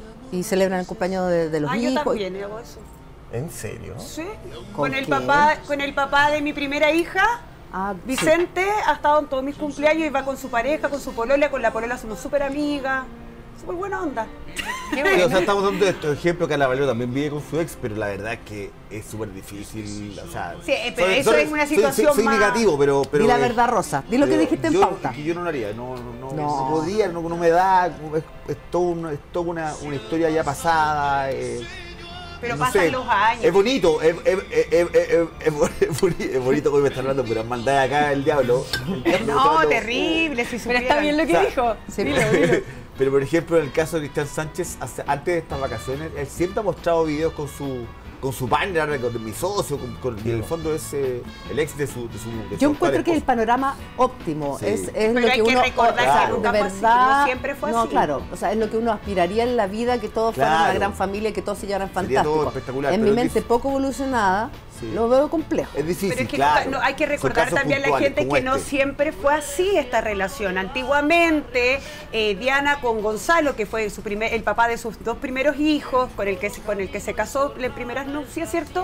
Y celebran el cumpleaños de, de los ah, hijos. Yo también hago eso. ¿En serio? Sí. ¿Con Con el quién? papá, con el papá de mi primera hija. Ah, Vicente sí. ha estado en todos mis cumpleaños y va con su pareja, con su polola, con la polola somos súper amigas. Súper buena onda. Qué bueno. Sí, o sea, estamos dando estos ejemplos que Ana Valero también vive con su ex, pero la verdad es que es súper difícil. O sea, sí, pero soy, eso soy, es una soy, situación soy, soy más... negativo, pero... pero Di la eh, verdad, Rosa. Di lo que dijiste en yo, pauta. Que yo no lo haría. No, no, no, No. no podía, no, no me da. Es, es toda una, es toda una, una historia ya pasada. Eh, Pero no pasan sé, los años. Es bonito, es, es, es, es, es, es bonito, es bonito que me está hablando, pero mandar acá el diablo. El diablo No, todo- terrible, si Pero supieran. está bien lo que O sea, dijo. Sí, Dilo, dilo. Pero por ejemplo, en el caso de Cristian Sánchez, hace- antes de estas vacaciones, él siempre ha mostrado videos con su con su partner, con mi socio, con, con- y en el fondo es eh, el ex de su, de su, de su Yo actual encuentro que el esposo. panorama óptimo Sí. es, es Pero lo hay que que uno recordar que claro, nunca de fue así, verdad no siempre fue no así. claro, o sea, es lo que uno aspiraría en la vida, que todos fueran Claro. una gran familia, que todos se llevaran Sería todo fantástico. espectacular, En pero mi es mente dif- poco evolucionada, Sí. lo veo complejo. Es difícil, Pero es que claro. no- no, hay que Son recordar casos también a la puntuales, gente como que no este. siempre fue así esta relación. Antiguamente, eh, Diana con Gonzalo, que fue su primer, el papá de sus dos primeros hijos, con el que se, con el que se casó en primeras nupcias, ¿cierto?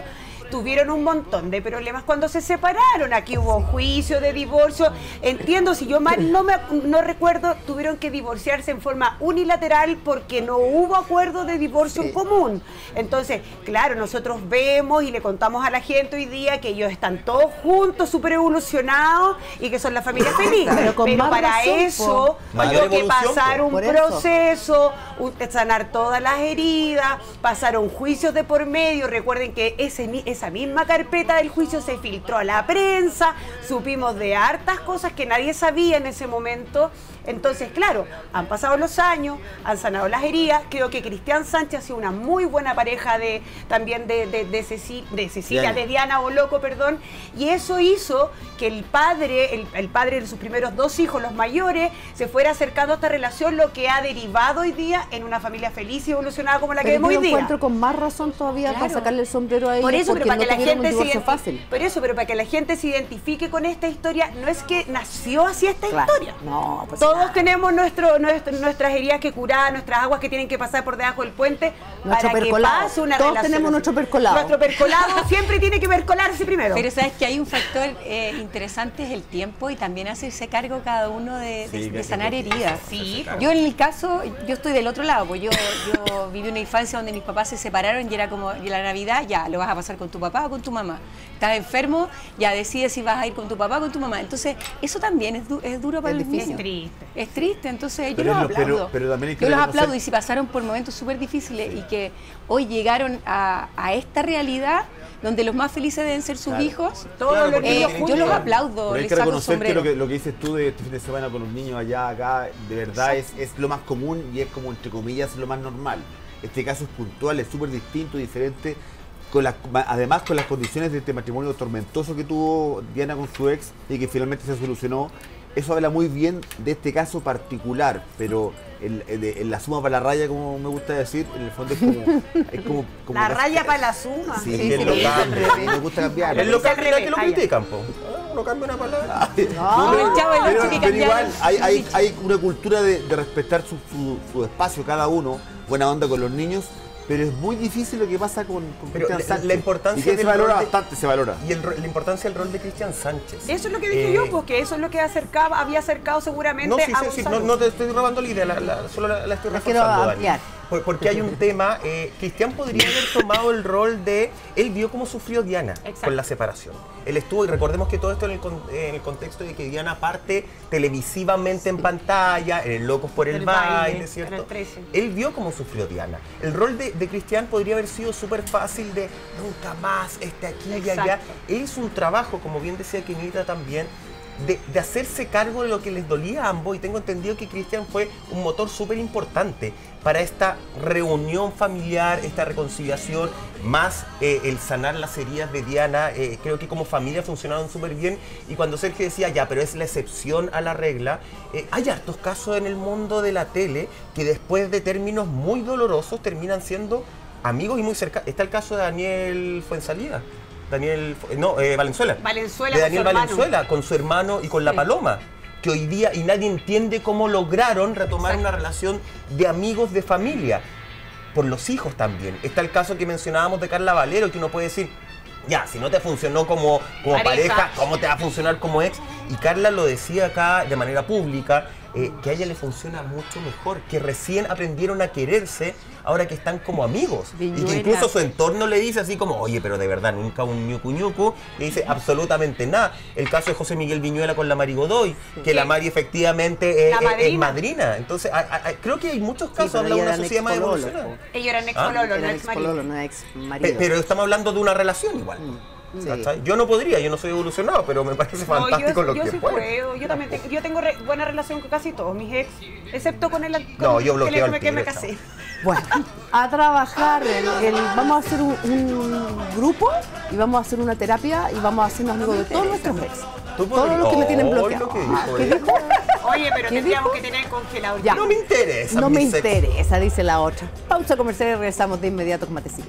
tuvieron un montón de problemas cuando se separaron. Aquí hubo juicio de divorcio. Entiendo, si yo mal no, me, no recuerdo, tuvieron que divorciarse en forma unilateral porque no hubo acuerdo de divorcio sí. en común. Entonces, claro, nosotros vemos y le contamos a la gente hoy día que ellos están todos juntos, súper evolucionados y que son la familia feliz. Pero, Pero para razón, eso tuvo que pasar un proceso, un, sanar todas las heridas, pasaron juicios de por medio. Recuerden que ese, esa misma carpeta del juicio se filtró a la prensa, supimos de hartas cosas que nadie sabía en ese momento. Entonces, claro, han pasado los años, han sanado las heridas. Creo que Cristian Sánchez ha sido una muy buena pareja de también de, de, de, Ceci, de Cecilia, Diana. de Diana Boloco, perdón. Y eso hizo que el padre, el, el padre de sus primeros dos hijos, los mayores, se fuera acercando a esta relación, lo que ha derivado hoy día en una familia feliz y evolucionada como la que vemos hoy día. Pero yo encuentro con más razón todavía claro. para sacarle el sombrero a ellos. Por eso, pero para no que la gente se fácil. Por eso, pero para que la gente se identifique con esta historia, no es que nació así esta claro. historia. No, pues todos nada. tenemos nuestro, nuestro, nuestras heridas que curar, nuestras aguas que tienen que pasar por debajo del puente nuestro para percolado. que pase una Todos relación. tenemos nuestro percolado. Nuestro percolado siempre tiene que percolarse primero. Pero sabes que hay un factor eh, interesante, es el tiempo y también hacerse cargo cada uno de, de, sí, de sanar heridas. Sí. Yo en el caso, yo estoy del otro lado, pues yo, yo viví una infancia donde mis papás se separaron y era como y la Navidad, ya, lo vas a pasar con tu papá o con tu mamá. Estás enfermo, ya decides si vas a ir con tu papá o con tu mamá. Entonces, eso también es, du es duro para es los difícil. niños. Es triste. Es triste, entonces pero yo los lo, aplaudo. Pero, pero también hay que yo los reconocer... aplaudo y si pasaron por momentos súper difíciles sí. y que hoy llegaron a, a esta realidad donde los más felices deben ser sus claro. hijos, todos claro, los eh, niños yo los aplaudo, pero hay les que saco reconocer sombrero. que lo, que lo que dices tú de este fin de semana con los niños allá, acá, de verdad es, es lo más común y es como, entre comillas, lo más normal. Este caso es puntual, es súper distinto, diferente, con las, además con las condiciones de este matrimonio tormentoso que tuvo Diana con su ex y que finalmente se solucionó. Eso habla muy bien de este caso particular, pero en, en, en la suma para la raya, como me gusta decir, en el fondo es como... Es como, como la casi, raya para la suma. Sí, sí, sí, lo cambia. Me gusta cambiar. Es lo que que lo Ah, ya. critican, po. Uno cambia una palabra. No, pero el chavo del pero, ocho que pero igual cambiaron. hay, hay, hay una cultura de, de respetar su, su, su espacio cada uno, buena onda con los niños, pero es muy difícil lo que pasa con, con Pero Cristian la, Sánchez. la importancia y que se del valora rol de- bastante, se valora. Y el, ro- la importancia del rol de Cristian Sánchez. Eso es lo que dije Eh, yo, porque eso es lo que acercaba, había acercado seguramente No, sí, a sí, sí, no, Gonzalo. no te estoy robando la idea, la, la- solo la, la estoy La quiero reforzando, Dani. ampliar. Por- Porque hay un tema, eh, Cristian podría haber tomado el rol de, él vio cómo sufrió Diana Exacto. con la separación. Él estuvo, y recordemos que todo esto en el, con- en el contexto de que Diana parte televisivamente en pantalla, en el Locos por el, El baile, baile, ¿cierto? en el trece. Él vio cómo sufrió Diana. El rol de, de Cristian podría haber sido súper fácil de nunca más, este aquí y allá. Exacto. Él hizo un trabajo, como bien decía Kenita también, de, de hacerse cargo de lo que les dolía a ambos, y tengo entendido que Cristian fue un motor súper importante para esta reunión familiar, esta reconciliación, más eh, el sanar las heridas de Diana. Eh, creo que como familia funcionaron súper bien, y cuando Sergio decía, ya, pero es la excepción a la regla, eh, hay hartos casos en el mundo de la tele que después de términos muy dolorosos terminan siendo amigos y muy cercanos. Está el caso de Daniel Fuensalida. Daniel, no, eh, Valenzuela. Valenzuela de con Daniel su hermano. Valenzuela, con su hermano y con la Sí. Paloma, que hoy día, y nadie entiende cómo lograron retomar Exacto. una relación de amigos, de familia, por los hijos también. Está el caso que mencionábamos de Carla Valero, que uno puede decir, ya, si no te funcionó como, como pareja. Pareja. ¿cómo te va a funcionar como ex? Y Carla lo decía acá de manera pública, eh, que a ella le funciona mucho mejor, que recién aprendieron a quererse ahora que están como amigos. Y Viñuela. que incluso su entorno le dice así como, oye, pero de verdad, nunca un ñucu ñucu. Le dice absolutamente nada. El caso de José Miguel Viñuela con la Mari Godoy, que la Mari efectivamente es, La es- es madrina. madrina. Entonces, a- a- a- creo que hay muchos casos, pero habla de ellos una eran sociedad más ex-pololos, evolucionada. po. Ellos eran ex Ah, pololo, no Era ex ex marido. pololo, no ex Pe- marido. Pero estamos hablando de una relación igual. Sí. ¿Cachai? Yo no podría, yo no soy evolucionado, pero me parece No, fantástico yo, lo yo que sí puede. puedo. Yo también tengo, yo tengo re- buena relación con casi todos mis ex, excepto con el con No, yo que bloqueo le- al que me, que me tigre, casé. Bueno, a trabajar, el- el- vamos a hacer un, un grupo y vamos a hacer una terapia y vamos a hacernos amigos de todos nuestros ex. Tú Todos podrías- los que me tienen Oh, bloqueado. lo que Ah, dijo ¿qué ella. dijo? Oye, pero ¿Qué tendríamos dijo? que tener congelado. Ya. No me interesa. No me mi sexo. interesa, dice la otra. Pausa comercial y regresamos de inmediato con Matecito.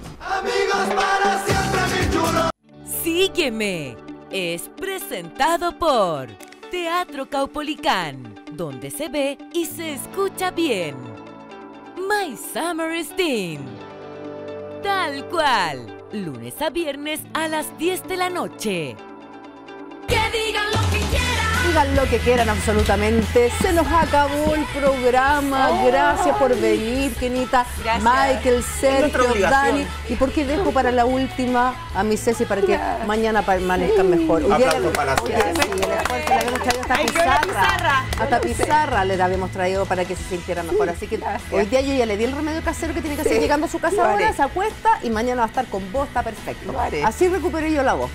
Sígueme. Es presentado por Teatro Caupolicán, donde se ve y se escucha bien. My Summer Steam. Tal cual. lunes a viernes a las diez de la noche. Que digan lo que quieran. Digan lo que quieran absolutamente. Se nos acabó el programa. Oh. Gracias por venir, Kenita. Gracias. Michael, nuestra Sergio, obligación. Dani. ¿Y por qué dejo para la última a mi Ceci para que mañana permanezcan mejor? Hoy día Aplauso le- para la Oye, Ceci. sí, el esfuerzo, le habíamos traído hasta Ay, qué buena pizarra. pizarra. Hasta pizarra le habíamos traído para que se sintiera mejor. Así que hoy día yo ya le di el remedio casero que tiene que hacer llegando a su casa lo ahora, haré. se acuesta y mañana va a estar con vos, está perfecto. Lo haré. Así recuperé yo la voz.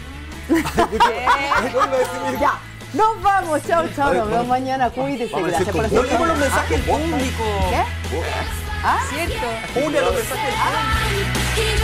Ya. Nos vamos, chao, chao, nos vemos mañana, cuídense, Vamos a gracias hacer por No con- leemos los mensajes públicos. ¿Qué? ¿Ah? ¿Cierto? Julia, los mensajes públicos. Que